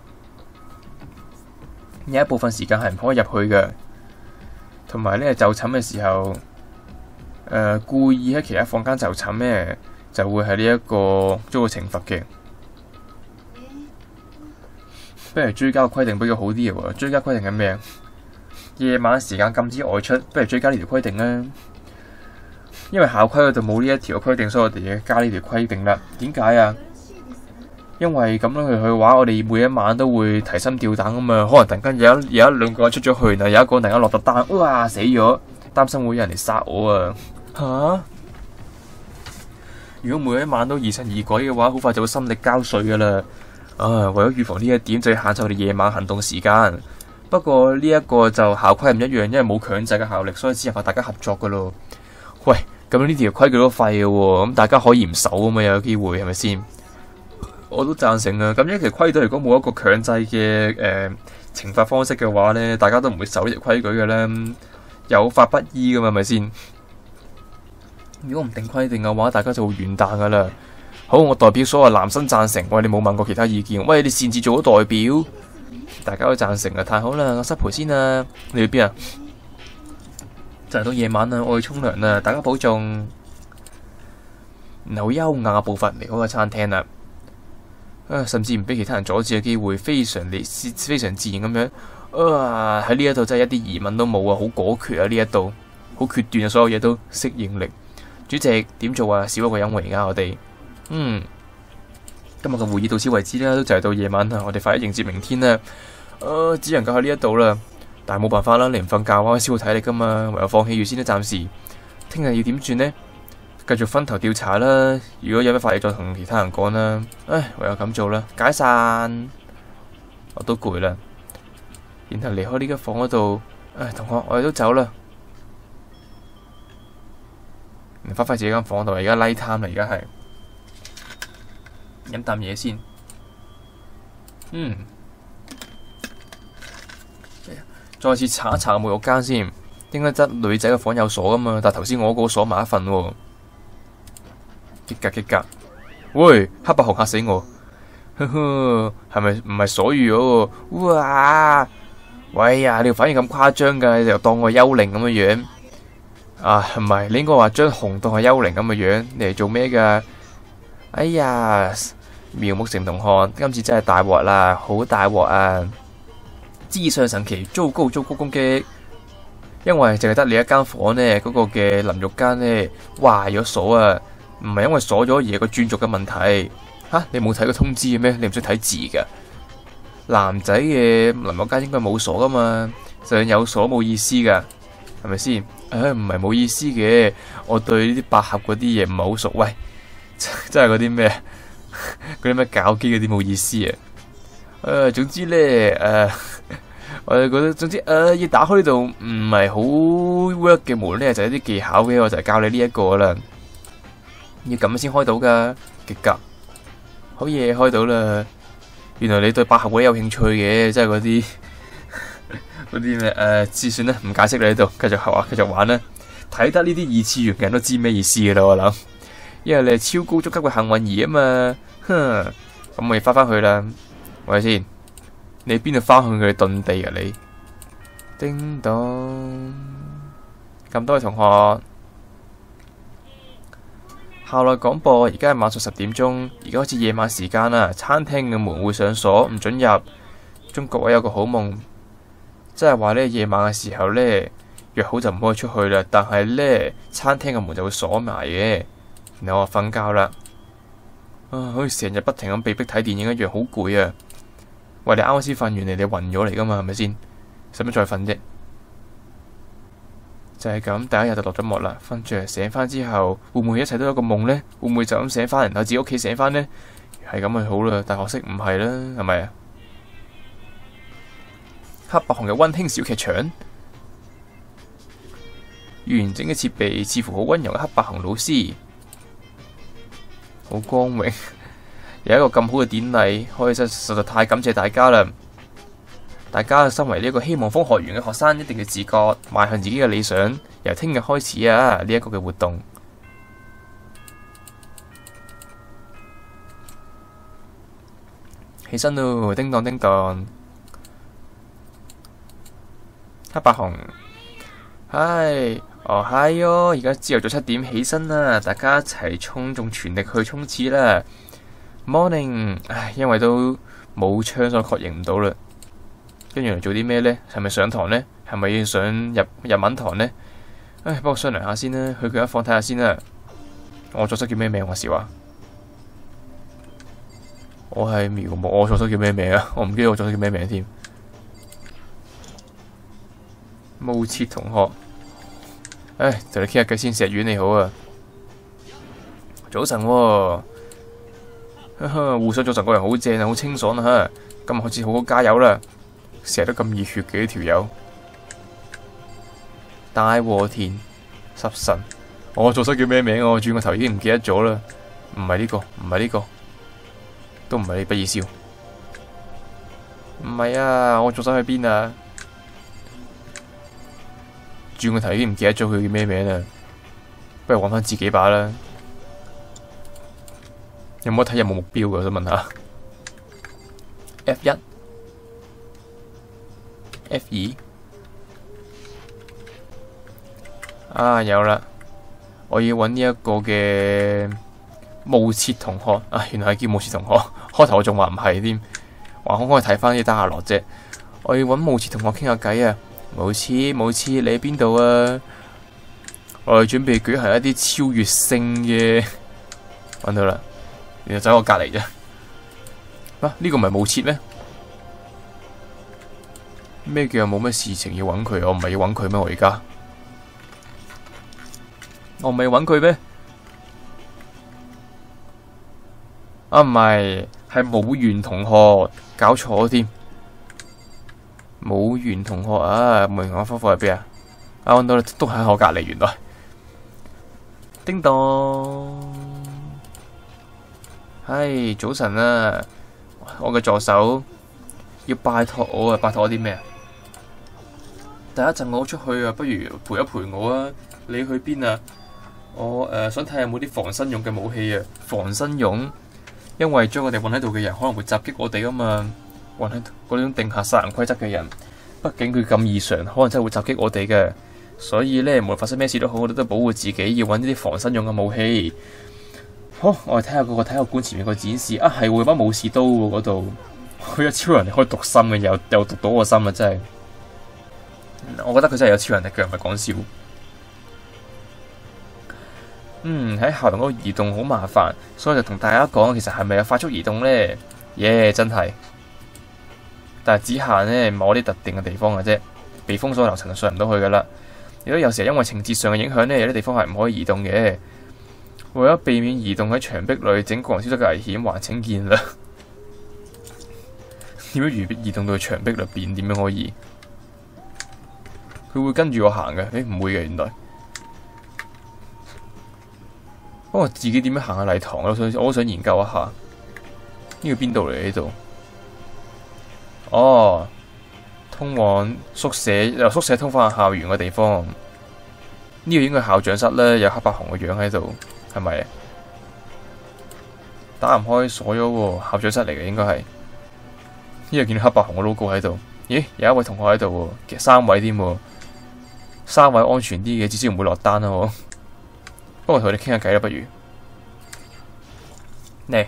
有一部分時間係唔可以入去嘅，同埋咧就寢嘅時候，故意喺其他房間就寢咧，就會係呢一個遭到懲罰嘅。不如追加個規定比較好啲嘅喎。追加規定係咩？夜晚時間禁止外出，不如追加呢條規定啦。因為校規嗰度冇呢一條規定，所以我哋要加呢條規定啦。點解啊？因為咁樣去嘅話，我哋每一晚都會提心吊膽啊嘛。可能突然間有一兩個人出咗去，然後有一個突然間落咗單，哇死咗，擔心會有人嚟殺我啊！嚇！如果每一晚都疑神疑鬼嘅話，好快就會心力交瘁噶啦。為咗預防呢一點，就要限制我哋夜晚行動時間。不過呢一個就校規唔一樣，因為冇強制嘅效力，所以只能靠大家合作噶咯。喂，咁呢條規矩都廢嘅喎，咁大家可以唔守啊嘛，有機會係咪先？我都贊成啊。咁一條規矩如果冇一個強制嘅懲罰方式嘅話呢，大家都唔會守呢條規矩嘅啦，有法不依噶嘛，係咪先？如果唔定規定嘅話，大家就會完蛋噶啦。好，我代表所有男生贊成。喂，你冇問過其他意見？喂，你擅自做咗代表，大家都贊成啊！太好啦，我失陪先啊！你去邊啊？就嚟到夜晚啦，我去沖涼啦，大家保重。然後優雅步伐離開個餐廳啦。甚至唔俾其他人阻止嘅機會，非常自然咁樣。喺呢一度真係一啲疑問都冇啊，好果決啊！呢一度好決斷啊，所有嘢都適應力。主席點做啊？少一個人喎，而家我哋。今日嘅會議到此為止啦，都就係到夜晚啦，我哋快啲迎接明天啦。只能夠喺呢一度啦，但係冇辦法啦，你唔瞓覺啊，消耗體力噶嘛，唯有放棄住先啦，暫時。聽日要點算呢？繼續分頭調查啦，如果有咩法例再同其他人講啦。唯有咁做啦，解散。我都攰啦，然後離開呢間房嗰度。同學，我哋都走啦。翻返自己間房度，而家 night time啦，而家係。飲啖嘢先。再次查一查沐浴間先，應該得女仔嘅房有鎖噶嘛，但係頭先我嗰個鎖埋一份喎。激格，喂，黑白熊嚇死我，係咪唔係鎖住嗰個？哇，喂呀，你條反應咁誇張噶，你就當我係幽靈咁嘅樣。唔係，你應該話將熊當係幽靈咁嘅樣，你嚟做咩噶？哎呀，苗木成同學，今次真係大鑊啦，好大鑊啊！智商神奇，糟糕攻擊，因為淨係得你一間房呢，嗰個嘅淋浴間呢壞咗鎖啊，唔係因為鎖咗而係個轉軸嘅問題。你冇睇過通知嘅咩？你唔識睇字噶？男仔嘅淋浴間應該冇鎖噶嘛，就算有鎖冇意思噶，係咪先？唔係冇意思嘅，我對呢啲百合嗰啲嘢唔係好熟。喂，真係嗰啲咩？嗰啲咩搞基嗰啲冇意思啊！總之咧，我哋覺得，總之要打開呢度唔係好 work 嘅門咧，就係啲技巧嘅，我就係教你呢一個啦。要咁先開到噶，極格，好嘢開到啦！原來你對百合會有興趣嘅，即係嗰啲嗰啲咩算算啦，唔解釋你喺度，繼續玩啦。睇得呢啲二次元嘅人都知咩意思嘅啦，我諗。因為你係超高足級嘅幸運兒啊嘛，咁我哋翻去啦，喂先，你邊度翻去佢哋遁地啊你？叮當，咁多位同學，校內廣播，而家係晚上10點鐘，而家開始夜晚時間啦，餐廳嘅門會上鎖，唔准入，祝各位有個好夢。即係話呢，夜晚嘅時候呢，約好就唔可以出去啦，但係呢，餐廳嘅門就會鎖埋嘅。然後我瞓覺啦，好似成日不停咁被逼睇電影一樣，好攰啊！喂，你啱啱先瞓完，你暈咗嚟噶嘛？係咪先？使乜再瞓啫？就係咁，第一日就落咗幕啦。瞓着醒翻之後，會唔會一切都有個夢呢？會唔會就咁醒翻，然後自己屋企醒翻呢？係咁咪好啦，但可惜唔係啦，係咪啊？ 黑白熊嘅溫馨小劇場，完整嘅設備，似乎好溫柔嘅黑白熊老師，好光榮，有一個咁好嘅典禮，可以實在太感謝大家啦！大家身為呢一個希望風學園嘅學生，一定要自覺邁向自己嘅理想。由聽日開始啊，呢一個嘅活動。起身咯，叮當叮當，黑白熊，嗨，哦嗨喲，而家朝頭早7點起身啦，大家一齊盡全力去衝刺啦 ！Morning， 唉，因為都冇槍所以確認唔到啦。跟住嚟做啲咩呢？係咪上堂呢？係咪要上日文堂呢？唉，幫我商量下先啦，去佢一房睇下先啦。我座室叫咩名？話時話。我係苗木，我座室叫咩名啊？我唔記得我座室叫咩名添。慕切同學，唉，同你傾下偈先。石丸你好啊，早晨喎。互相早晨個人好正啊，好清爽啊吓。今日開始好好加油啦，成日都咁熱血嘅呢條友。大和田濕神，我座室叫咩名？我轉個頭已經唔記得咗啦。唔係呢個，唔係呢個。都唔係你不二笑，唔係啊！我座室去邊啊？轉個頭已經唔記得咗佢叫咩名啦，不如揾翻自己把啦。有冇睇有冇目標㗎？我想問下。F1、F2啊，有啦！我要揾呢一個嘅慕切同學啊，原來係叫慕切同學。開頭我仲話唔係添，話可唔可以睇翻啲得下落啫？我要揾慕切同學傾下偈啊！慕切，你喺邊度啊？我哋準備舉行一啲超越性嘅，揾到啦，然後走我隔籬啫。啊，呢個唔係慕切咩？咩叫冇咩事情要揾佢？我唔係要揾佢咩？我而家我唔係揾佢咩？啊，唔係，係武元同學，搞錯添。武元同學啊，武元同學夫婦喺邊啊？啊，揾到啦，都喺我隔籬，原來。叮當，係早晨啊！我嘅助手要拜託我啊，拜託我啲咩啊？第一陣我出去啊，不如陪一陪我啊！你去邊啊？我想睇下有冇啲防身用嘅武器啊！防身用。因為將我哋困喺度嘅人可能會襲擊我哋啊嘛，困喺嗰種定下殺人規則嘅人，畢竟佢咁異常，可能真係會襲擊我哋嘅。所以呢，無論發生咩事都好，我哋都保護自己，要揾呢啲防身用嘅武器。好，我哋睇下嗰個體育館前面個展示啊，係會把武士刀嗰度，佢有超能力可以讀心嘅，又讀到我心啊！真係，我覺得佢真係有超能力嘅，唔係講笑。喺校園嗰度移動好麻煩，所以就同大家講，其實係咪有快速移動呢？真係，但係只限呢某啲特定嘅地方嘅啫，被封鎖樓層就上唔到去噶啦。亦都有時因為情節上嘅影響呢，有啲地方係唔可以移動嘅。為咗避免移動喺牆壁裏整個人消失嘅危險，還請見諒。點樣移動到牆壁裏邊？點樣可以？佢會跟住我行嘅？唔會嘅，原來。不過自己點樣行下禮堂，我都想研究一下。呢個邊度嚟？呢度？哦，通往宿舍，由宿舍通返去校園嘅地方。呢個應該係校長室咧，有黑白熊嘅樣喺度，係咪？打唔開鎖咗喎，校長室嚟嘅應該係。呢度見到黑白熊嘅 logo 喺度。咦，有一位同學喺度喎，其實3位添喎，3位安全啲嘅，至少唔會落單啦，我。不過同你傾下偈啦，不如嚟。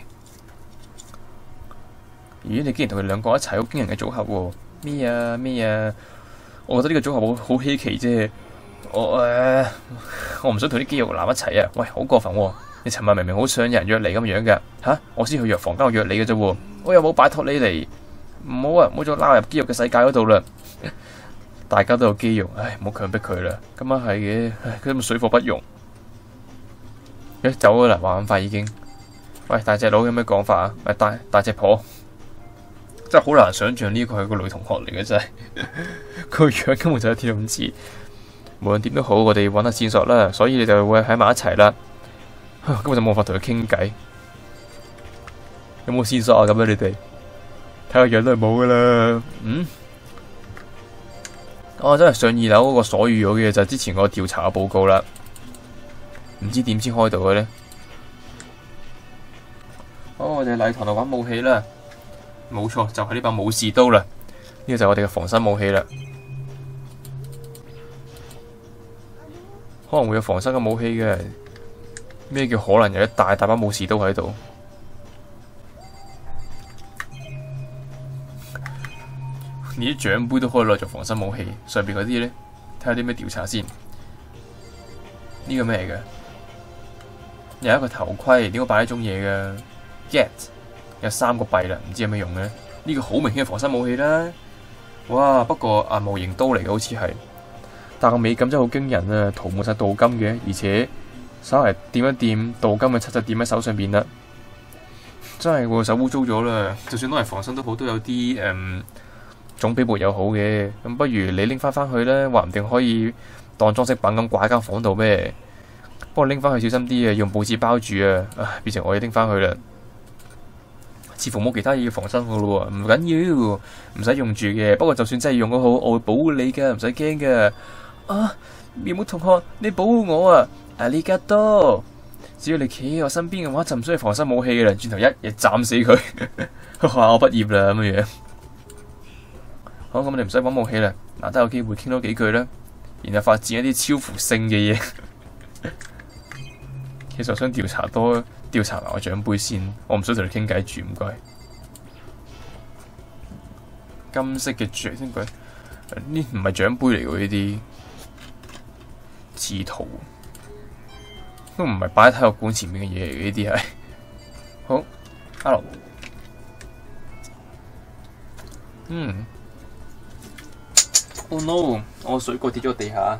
咦，你竟然同佢兩個一齊，好驚人嘅組合喎！咩啊？我覺得呢個組合好稀奇啫。我唔想同啲肌肉男一齊啊！喂，好過分喎！你尋日明明好想有人約你咁樣嘅吓，我先去藥房間我約你嘅啫喎，我又冇拜託你嚟，唔好啊，唔好再拉入肌肉嘅世界嗰度啦。大家都有肌肉，唉，唔好強迫佢啦。今晚係嘅，唉，佢咁水火不容。走咗啦，話咁快已經。喂，大隻佬有咩講法啊？大隻婆， 真係好難想象呢個係個女同學嚟嘅，真係佢個樣根本就一啲都唔似。無論點都好，我哋揾下線索啦，所以你就會喺埋一齊啦。根本就冇法同佢傾偈。有冇線索啊？咁樣你哋睇個樣都係冇噶啦。我真係上2樓嗰個鎖住咗嘅就係之前個調查嘅報告啦。唔知點先開到嘅呢？好，我哋禮堂度玩武器啦。冇錯，就係呢把武士刀啦。呢個就係我哋嘅防身武器啦。可能會有防身嘅武器嘅。咩叫可能有一大把武士刀喺度？連啲獎杯都可以攞做防身武器。上邊嗰啲呢，睇下啲咩調查先。呢個咩嚟嘅？有一個頭盔，點解擺呢種嘢嘅 ？Get 有3個幣啦，唔知有咩用嘅？呢個好明顯嘅防身武器啦。哇！不過模型刀嚟嘅好似係，但個美感真係好驚人啊！塗滿晒鍍金嘅，而且稍為掂一掂鍍金嘅漆就掂喺手上邊啦。真係喎，手污糟咗啦！就算攞嚟防身都好，都有啲總比沒有好嘅。咁不如你拎翻去咧，話唔定可以當裝飾品咁掛喺間房度咩？不過拎翻去小心啲啊，用報紙包住啊！變成我要拎翻去啦。似乎冇其他嘢要防身噶咯喎，唔緊要，唔使用住嘅。不過就算真係用得好，我會保護你嘅，唔使驚嘅。苗木同學，你保護我啊！阿里加多，只要你企喺我身邊嘅話，就唔需要防身武器嘅啦。轉頭一嘢斬死佢，話我畢業啦咁嘅樣。好，咁我哋唔使揾武器啦，難得有機會傾多幾句啦，然後發展一啲超乎性嘅嘢。其實我想調查埋我獎杯先，我唔想同你傾偈住，唔該。金色嘅獎先佢，呢唔係獎杯嚟喎，呢啲刺圖都唔係擺喺體育館前面嘅嘢嚟嘅，呢啲係。好 ，hello， Oh no！ 我水果跌咗地下。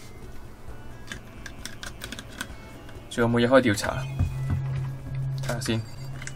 仲有冇嘢可以調查？睇下先。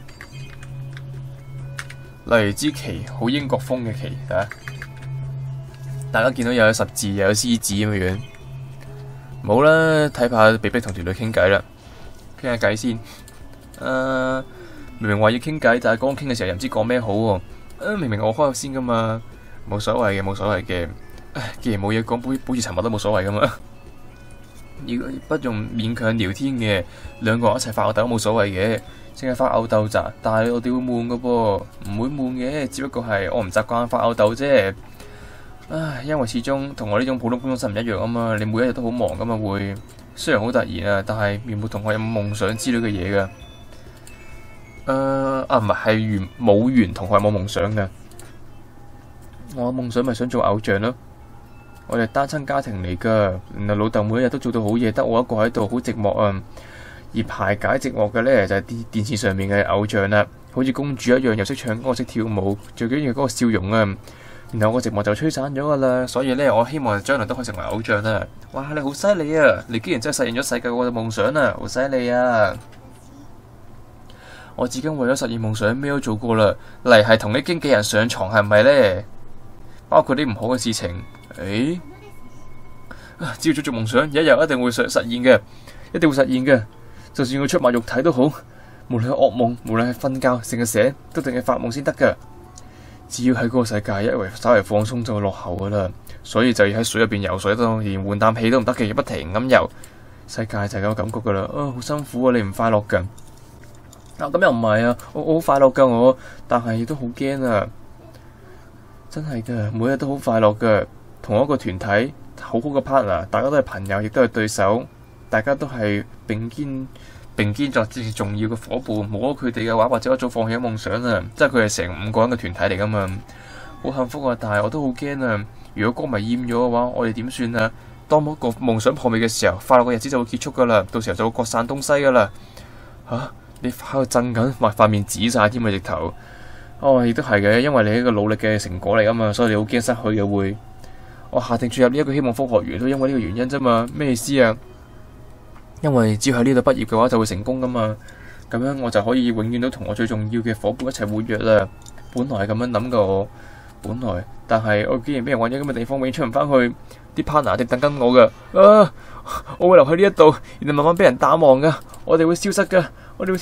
例如支旗，好英國風嘅旗，睇下。大家見到又有十字，又有獅子咁嘅樣。冇啦，睇怕被逼同團隊傾偈啦。傾下偈先。明明話要傾偈，但係剛傾嘅時候又唔知講咩好喎。明明我開口先噶嘛，冇所謂嘅，冇所謂嘅。既然冇嘢講，保持沉默都冇所謂噶嘛。如果不用勉強聊天嘅，兩個人一齊發吽哣都冇所謂嘅，淨係發吽哣咋？但係我哋會悶噶噃，唔會悶嘅，只不過係我唔習慣發吽哣啫。因為始終同我呢種普通工作室唔一樣啊嘛，你每一日都好忙噶嘛會，雖然好突然啊，但係苗木同學有冇夢想之類嘅嘢噶？唔係，係冇緣同學有冇夢想噶？我夢想咪想做偶像咯。我哋單親家庭嚟噶，然後老豆每一日都做到好夜，得我一個喺度，好寂寞啊。而排解寂寞嘅呢，就係啲電視上面嘅偶像啦，好似公主一樣，又識唱歌，又識跳舞，最緊要嗰個笑容啊。然後我個寂寞就吹散咗噶啦，所以呢，我希望將來都可以成為偶像啊！哇，你好犀利啊！你竟然真係實現咗世界我嘅夢想啊！好犀利啊！我至今為咗實現夢想咩都做過啦，例如係同啲經紀人上床，係咪呢？包括啲唔好嘅事情。只要做夢想，有一日一定會實現嘅，一定會實現嘅。就算我出賣肉體都好，無論係噩夢，無論係瞓覺，成日醒，都定係發夢先得噶。只要喺嗰個世界一稍為放鬆就會落後噶啦，所以就要喺水入邊游水都，連換啖氣都唔得嘅，要不停咁游。世界就係咁嘅感覺噶啦。好辛苦啊！你唔快樂噶？咁又唔係啊，我好快樂噶我，但係亦都好驚啊！真係噶，每日都好快樂噶。同一個團體，好好嘅 partner，大家都係朋友，亦都係對手，大家都係並肩作戰重要嘅伙伴。冇咗佢哋嘅話，或者我早放棄咗夢想啊！即係佢係成5個人嘅團體嚟噶嘛，好幸福啊！但係我都好驚啊！如果歌迷厭咗嘅話，我哋點算啊？當某個夢想破滅嘅時候，快樂嘅日子就會結束噶啦，到時候就會各散東西噶啦。你喺度震緊，塊面紫晒添啊！直頭，亦都係嘅，因為你係一個努力嘅成果嚟噶嘛，所以你好驚失去嘅會。我下定注入呢一個希望科學園，都因為呢個原因啫嘛。咩意思啊？因為只要喺呢度畢業嘅話，就會成功噶嘛。咁樣我就可以永遠都同我最重要嘅伙伴一齊活躍啦。 本來係咁樣諗噶我，但係我竟然俾人揾咗咁嘅地方，永遠出唔翻去。啲 partner 哋等緊我噶，我會留喺呢一度，然後慢慢俾人淡忘噶，我哋會消失噶，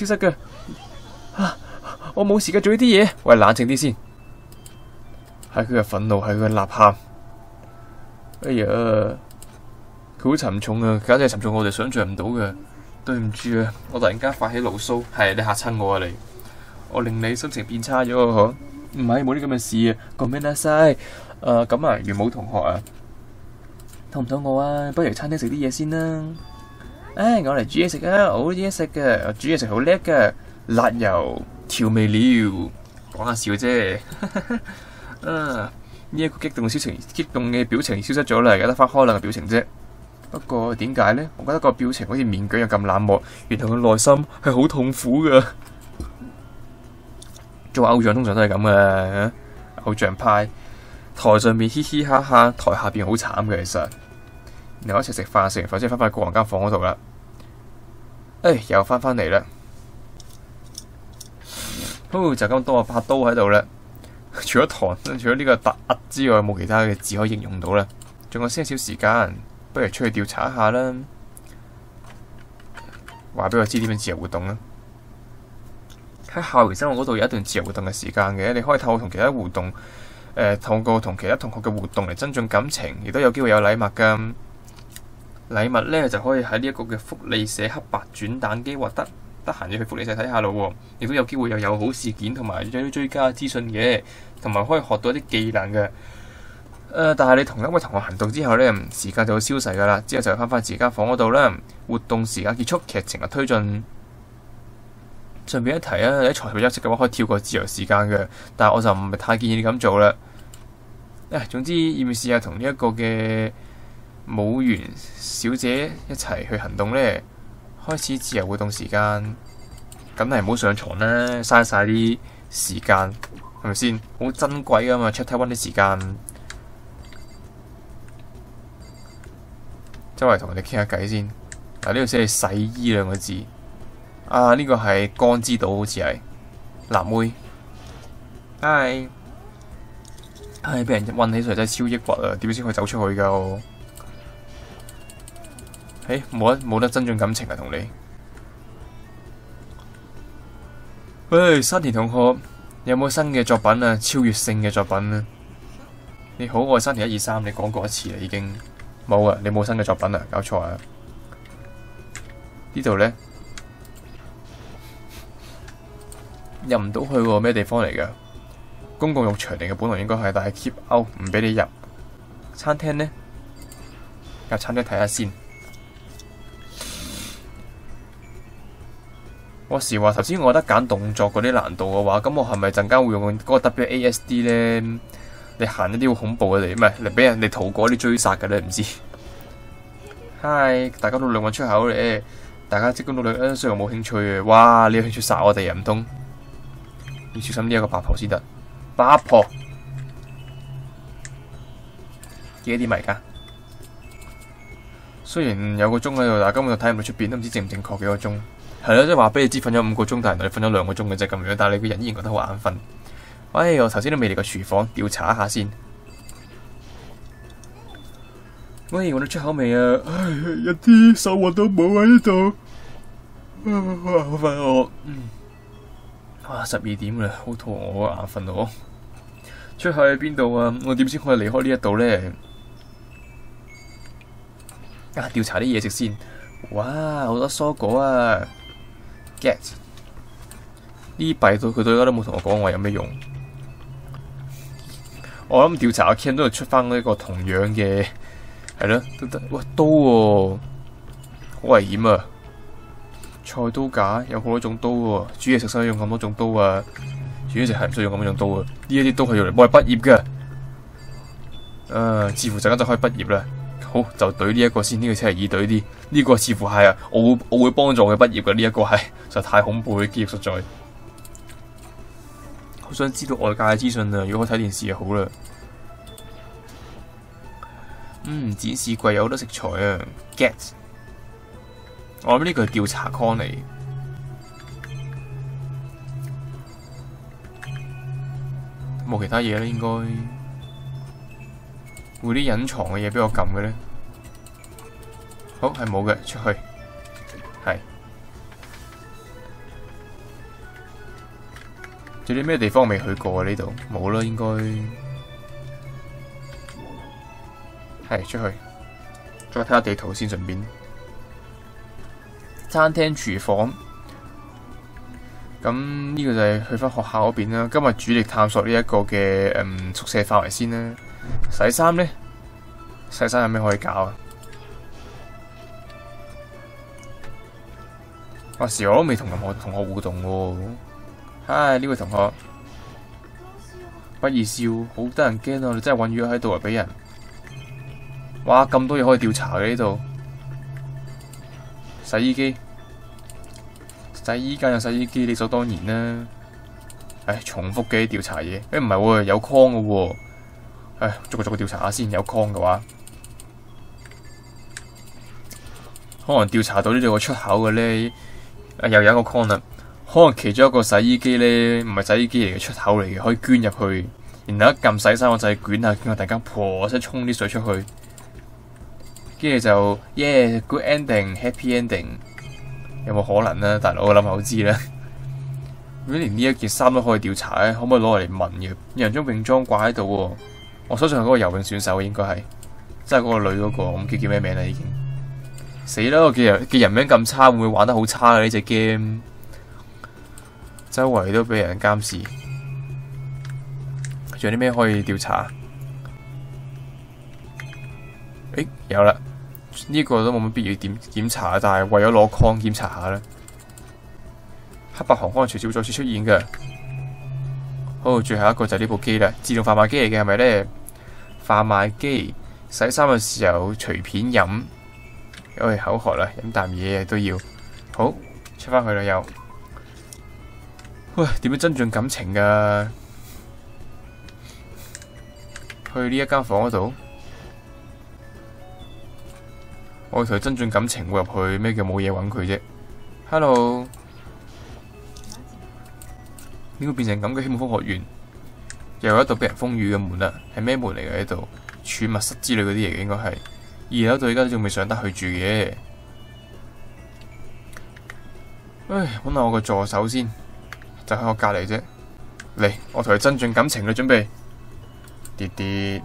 我冇時間做呢啲嘢。喂，冷靜啲先。係佢嘅憤怒，係佢嘅吶喊。哎呀，佢好沉重啊，簡直係沉重我哋想象唔到嘅。對唔住啊，我突然間發起牢騷，係你嚇親我啊你，我令你心情變差咗啊嗬？唔係，冇啲咁嘅事啊。講咩啦西？咁啊，元武同學啊，肚唔肚餓啊？不如餐廳食啲嘢先啦。唉，我嚟煮嘢食啊，我好嘢食嘅，我煮嘢食好叻嘅，辣油調味料，講下笑啫。呢一個激動嘅表情消失咗啦，而家得翻開朗嘅表情啫。不過點解呢？我覺得個表情好似面具又咁冷漠，原來佢內心係好痛苦噶。做偶像通常都係咁嘅，偶像派台上面嘻嘻哈哈，台下邊好慘嘅其實。然後一齊食飯，食完飯之後翻返去個人間房嗰度啦。又翻嚟啦。就咁多把刀喺度啦。除咗糖，除咗呢個突兀之外，冇其他嘅字可以形容到啦。仲有些少時間，不如出去調查一下啦。話俾我知點樣自由活動啦。喺校園生活嗰度有一段自由活動嘅時間嘅，你可以透過同其他互動，透過同其他同學嘅互動嚟增進感情，亦都有機會有禮物噶。禮物呢就可以喺呢一個嘅福利社黑白轉蛋機獲得。得閒要去福利社睇下咯，亦都有機會又有好事件同埋有啲追加資訊嘅，同埋可以學到一啲技能嘅。但係你同一位同學行動之後呢，時間就會消逝噶啦，之後就翻返自己間房嗰度啦。活動時間結束，劇情嘅推進。順便一提啊，你喺床上休息嘅話，可以跳過自由時間嘅，但係我就唔係太建議你咁做啦。總之要唔要試下同呢一個嘅舞員小姐一齊去行動呢？開始自由活動時間，梗係唔好上床啦，嘥晒啲時間，係咪先？好珍貴噶嘛 ，chapter one 啲時間，周圍同人哋傾下偈先。呢度寫係洗衣兩個字。呢個係江之島，好似係辣妹。俾人韞起上嚟真係超抑鬱啊！點先可以走出去噶？我冇得增進感情啊！同你，山田同學有冇新嘅作品啊？超越性嘅作品啊！你好愛山田123，你講過一次啦，已經冇啊！你冇新嘅作品啊？搞錯啊！呢度呢，入唔到去喎，咩地方嚟噶？公共浴場嚟嘅，本來應該係，但係 keep out 唔俾你入。餐廳呢？入餐廳睇下先。我時話頭先，我覺得揀動作嗰啲難度嘅話，咁我係咪陣間會用嗰個 WASD 呢？你行一啲好恐怖嘅地，唔係嚟俾人哋逃過啲追殺嘅咧？唔知。Hi， 大家努力揾出口咧，大家即刻努力啊！雖然我冇興趣嘅，哇！你有興趣殺我哋啊？唔通要小心呢一個八婆先得。八婆幾多啲米㗎？雖然有個鐘喺度，但係根本就睇唔到出邊，都唔知正唔正確幾個鐘。係咯，即係話俾你知瞓咗5個鐘，但係你瞓咗2個鐘嘅啫咁樣，但係你個人依然覺得好眼瞓。喂，我頭先都未嚟過廚房調查一下先。喂，我哋出口未啊？一啲收穫都冇喺呢度。好快我12點啦，好肚餓，我眼瞓咯。出口喺邊度啊？我點先可以離開呢一度呢？調查啲嘢食先。哇，好多蔬果啊！ get 呢弊到佢到而家都冇同我講話有咩用。我諗調查阿 Ken 都係出翻呢個同樣嘅，係咯都得。哇，刀喎，好危險啊！菜刀架有好多種刀喎，煮嘢食使用咁多種刀啊！煮嘢食係唔需要用咁多種刀啊！呢一啲刀係用嚟幫你畢業嘅。似乎陣間就可以畢業啦。好，就懟呢一個先，呢個先係易懟啲。呢個似乎係啊，我會幫助佢畢業嘅。呢一個係實在太恐怖嘅記憶，實在。好想知道外界嘅資訊啊！如果可以睇電視就好啦。展示櫃有好多食材啊 ，get。我諗呢個係調查 con 嚟。 冇其他嘢啦，應該會啲隱藏嘅嘢俾我撳嘅咧。好，係冇嘅，出去係。仲有啲咩地方未去過啊？呢度冇啦，應該係出去。再睇下地圖先，順便餐廳、廚房。咁呢個就係去返學校嗰邊啦。今日主力探索呢一個嘅宿舍範圍先啦。洗衫呢？洗衫有咩可以搞啊？話時我都未同任何同學互動喎。嗨，呢位同學，不宜笑，好得人驚啊！你真係韞咗喺度啊，俾人。哇，咁多嘢可以調查嘅呢度。洗衣機。洗衣間有洗衣機，理所當然啦。唉，重複嘅調查嘢，唔係喎，有框嘅喎。唉，逐個調查下先，有框嘅話，可能調查到呢度個出口嘅咧，又有一個框啦。可能其中一個洗衣機咧，唔係洗衣機嚟嘅，出口嚟嘅，可以捐入去，然後一撳洗衫，我就係捲下，突然間噗一聲衝啲水出去，跟住就good ending，happy ending。有冇可能呢？大佬我諗下都知啦。如果連呢一件衫都可以調查咧，可唔可以攞嚟問嘅？有人將泳裝掛喺度喎，我相信係嗰個游泳選手應該係，即係嗰個女嗰個，我唔記得叫咩名啦已經。死啦！我嘅人名咁差，會唔會玩得好差啊？呢隻 game 周圍都俾人監視。仲有啲咩可以調查？誒，有啦。呢個都冇乜必要檢查，但係為咗攞框檢查下啦。黑白航空隨時會再次出現嘅。好，最後一個就係呢部機啦，自動販賣機嚟嘅係咪呢？販賣機洗衫嘅時候隨便飲，因為口渴啦，飲啖嘢都要。好，出返去啦又。喂，點樣增進感情㗎？去呢一間房嗰度。我同佢增進感情會入去，咩叫冇嘢揾佢啫 ？Hello， 點會變成咁嘅？希望科學園又有一道俾人封雨嘅門啦，係咩門嚟嘅？呢度儲物室之類嗰啲嘢嘅應該係。二樓到而家都仲未上得去住嘅。唉，揾下我個助手先，就喺我隔離啫。嚟，我同佢增進感情啦，準備。跌跌。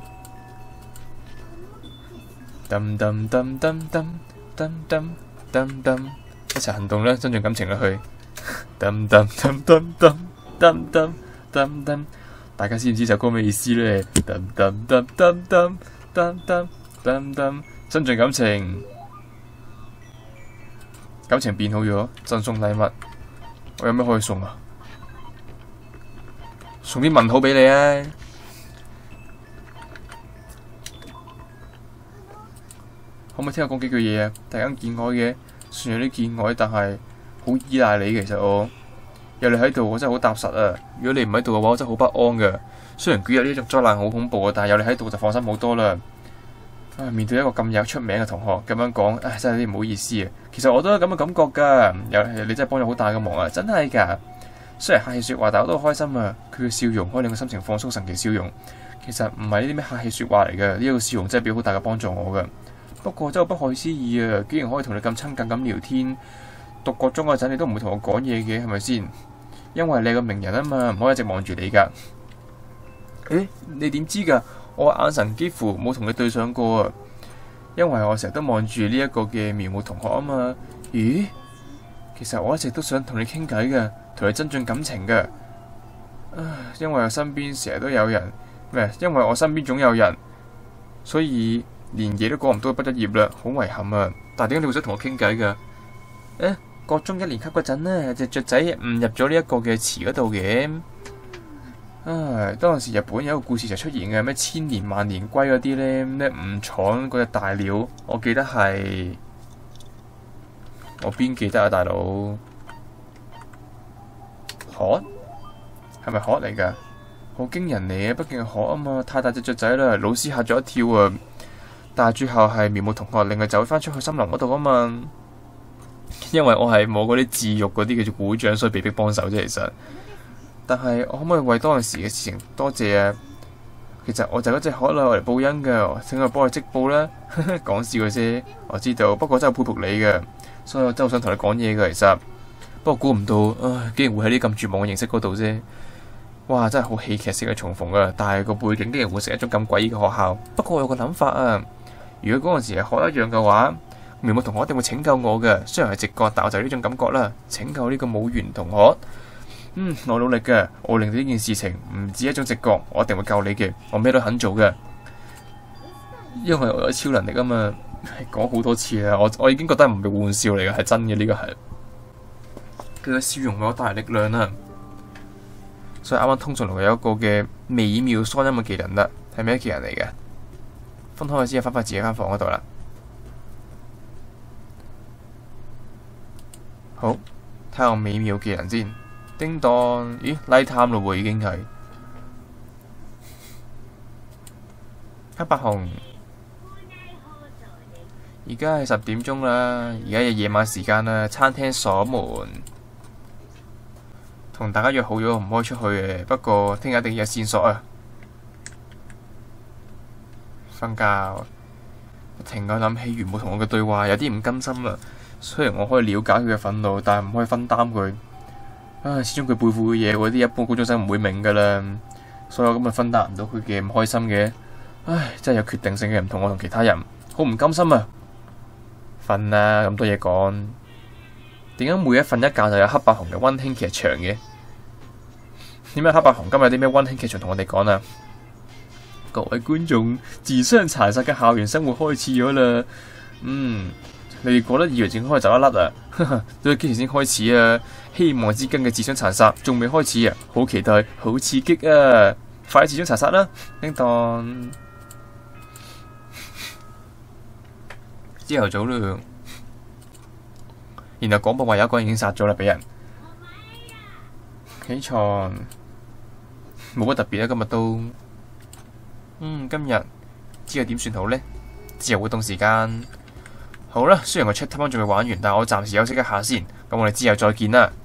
噔噔噔噔噔噔噔噔噔，一齊行動啦，增進感情啦去。噔噔噔噔噔噔噔噔噔，大家知唔知首歌咩意思咧？噔噔噔噔噔噔噔噔噔，增進感情，感情變好咗，贈送禮物，我有咩可以送啊？送啲問號俾你啊！可唔可以聽我講幾句嘢啊？突然間見我嘅，雖然有啲見外，但係好依賴你。其實我有你喺度，我真係好踏實啊！如果你唔喺度嘅話，我真係好不安噶。雖然捲入呢種災難好恐怖啊，但係有你喺度就放心好多啦。面對一個咁有出名嘅同學咁樣講，真係有啲唔好意思啊。其實我都有咁嘅感覺噶，你真係幫咗好大嘅忙啊！真係噶。雖然客氣說話，但我都好開心啊。佢嘅笑容可以令個心情放鬆，神奇笑容。其實唔係呢啲咩客氣說話嚟嘅，呢個笑容真係俾好大嘅幫助我噶。不過真係不可思議啊！竟然可以同你咁親近咁聊天，讀國中嗰陣你都唔會同我講嘢嘅，係咪先？因為你係個名人啊嘛，唔可以一直望住你噶。你點知噶？我眼神幾乎冇同你對上過啊！因為我成日都望住呢一個嘅苗木同學啊嘛。咦？其實我一直都想同你傾偈嘅，同你增進感情嘅。因為我身邊成日都有人因為我身邊總有人，所以連嘢都講唔到，畢咗業啦，好遺憾啊！但係點解你會想同我傾偈噶？國中一年級嗰陣呢，隻雀仔誤入咗呢一個嘅池嗰度嘅。當時日本有一個故事就出現嘅，咩千年萬年龜嗰啲呢，咩誤闖嗰隻大鳥，我記得係我邊記得啊，大佬鶴係咪鶴嚟噶？好驚人嚟嘅，畢竟係鶴啊嘛，太大隻雀仔啦，老師嚇咗一跳啊！但係最後係苗木同學令佢走翻出去森林嗰度啊嘛，因為我係冇嗰啲自育嗰啲叫做鼓掌，所以被逼幫手啫。其實但係我可唔可以為當陣時嘅事情多謝啊？其實我就嗰隻鶴啦，我嚟報恩㗎，請佢幫佢織布啦。講笑嘅啫，我知道，不過真係佩服你嘅，所以我真係好想同你講嘢嘅。其實不過估唔到，唉，竟然會喺啲咁絕望嘅形式嗰度啫。哇，真係好戲劇式嘅重逢啊！但係個背景竟然會成一種咁詭異嘅學校。不過我有個諗法啊，如果嗰陣時係鶴一樣嘅話，苗木同學一定會拯救我嘅。雖然係直覺，但我就係呢種感覺啦，拯救呢個冇緣同學。我努力嘅，我會令到呢件事情唔止一種直覺，我一定會救你嘅，我咩都肯做嘅，因為我有超能力啊嘛。講好多次啦，我已經覺得唔係玩笑嚟嘅，係真嘅，呢個係佢嘅笑容為我帶來力量啦。所以啱啱通訊錄有一個嘅美妙嗓音嘅技能啦，係咩技能嚟嘅？分開之後翻返自己間房嗰度啦。好，睇下我美妙技能先。叮當，咦，night time咯喎，已經係黑白熊。而家係10點鐘啦，而家係夜晚時間啦，餐廳鎖門，同大家約好咗唔可以出去嘅，不過聽日一定要有線索啊！瞓覺，不停咁諗起原本同我嘅對話，有啲唔甘心啦。雖然我可以了解佢嘅憤怒，但係唔可以分擔佢。唉，始終佢背負嘅嘢，嗰啲一般高中生唔會明噶啦，所以我今日分擔唔到佢嘅唔開心嘅。唉，真係有決定性嘅人唔同我同其他人，好唔甘心啊！瞓啦，咁多嘢講，點解每一瞓一覺就有黑白熊嘅溫馨劇場嘅？點解黑白熊今日有啲咩溫馨劇場同我哋講啊？各位觀眾，自相殘殺嘅校園生活開始咗啦。你哋覺得以為淨可以走一甩啊？都係幾時先開始啊？希望之間嘅自相殘殺仲未開始啊！好期待，好刺激啊！快啲自相殘殺啦！叮當，朝頭早啦，然後廣播話有一個人已經殺咗啦，俾人起床，冇乜特別啊！今日都今日之後點算好呢？自由活動時間。好啦，雖然我 chat time 仲未玩完，但我暫時休息一下先。咁我哋之後再見啦。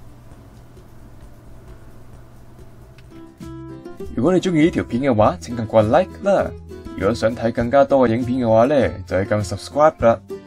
如果你中意呢條片嘅話，請撳個 like 啦。如果想睇更加多嘅影片嘅話呢，就係撳 subscribe 啦。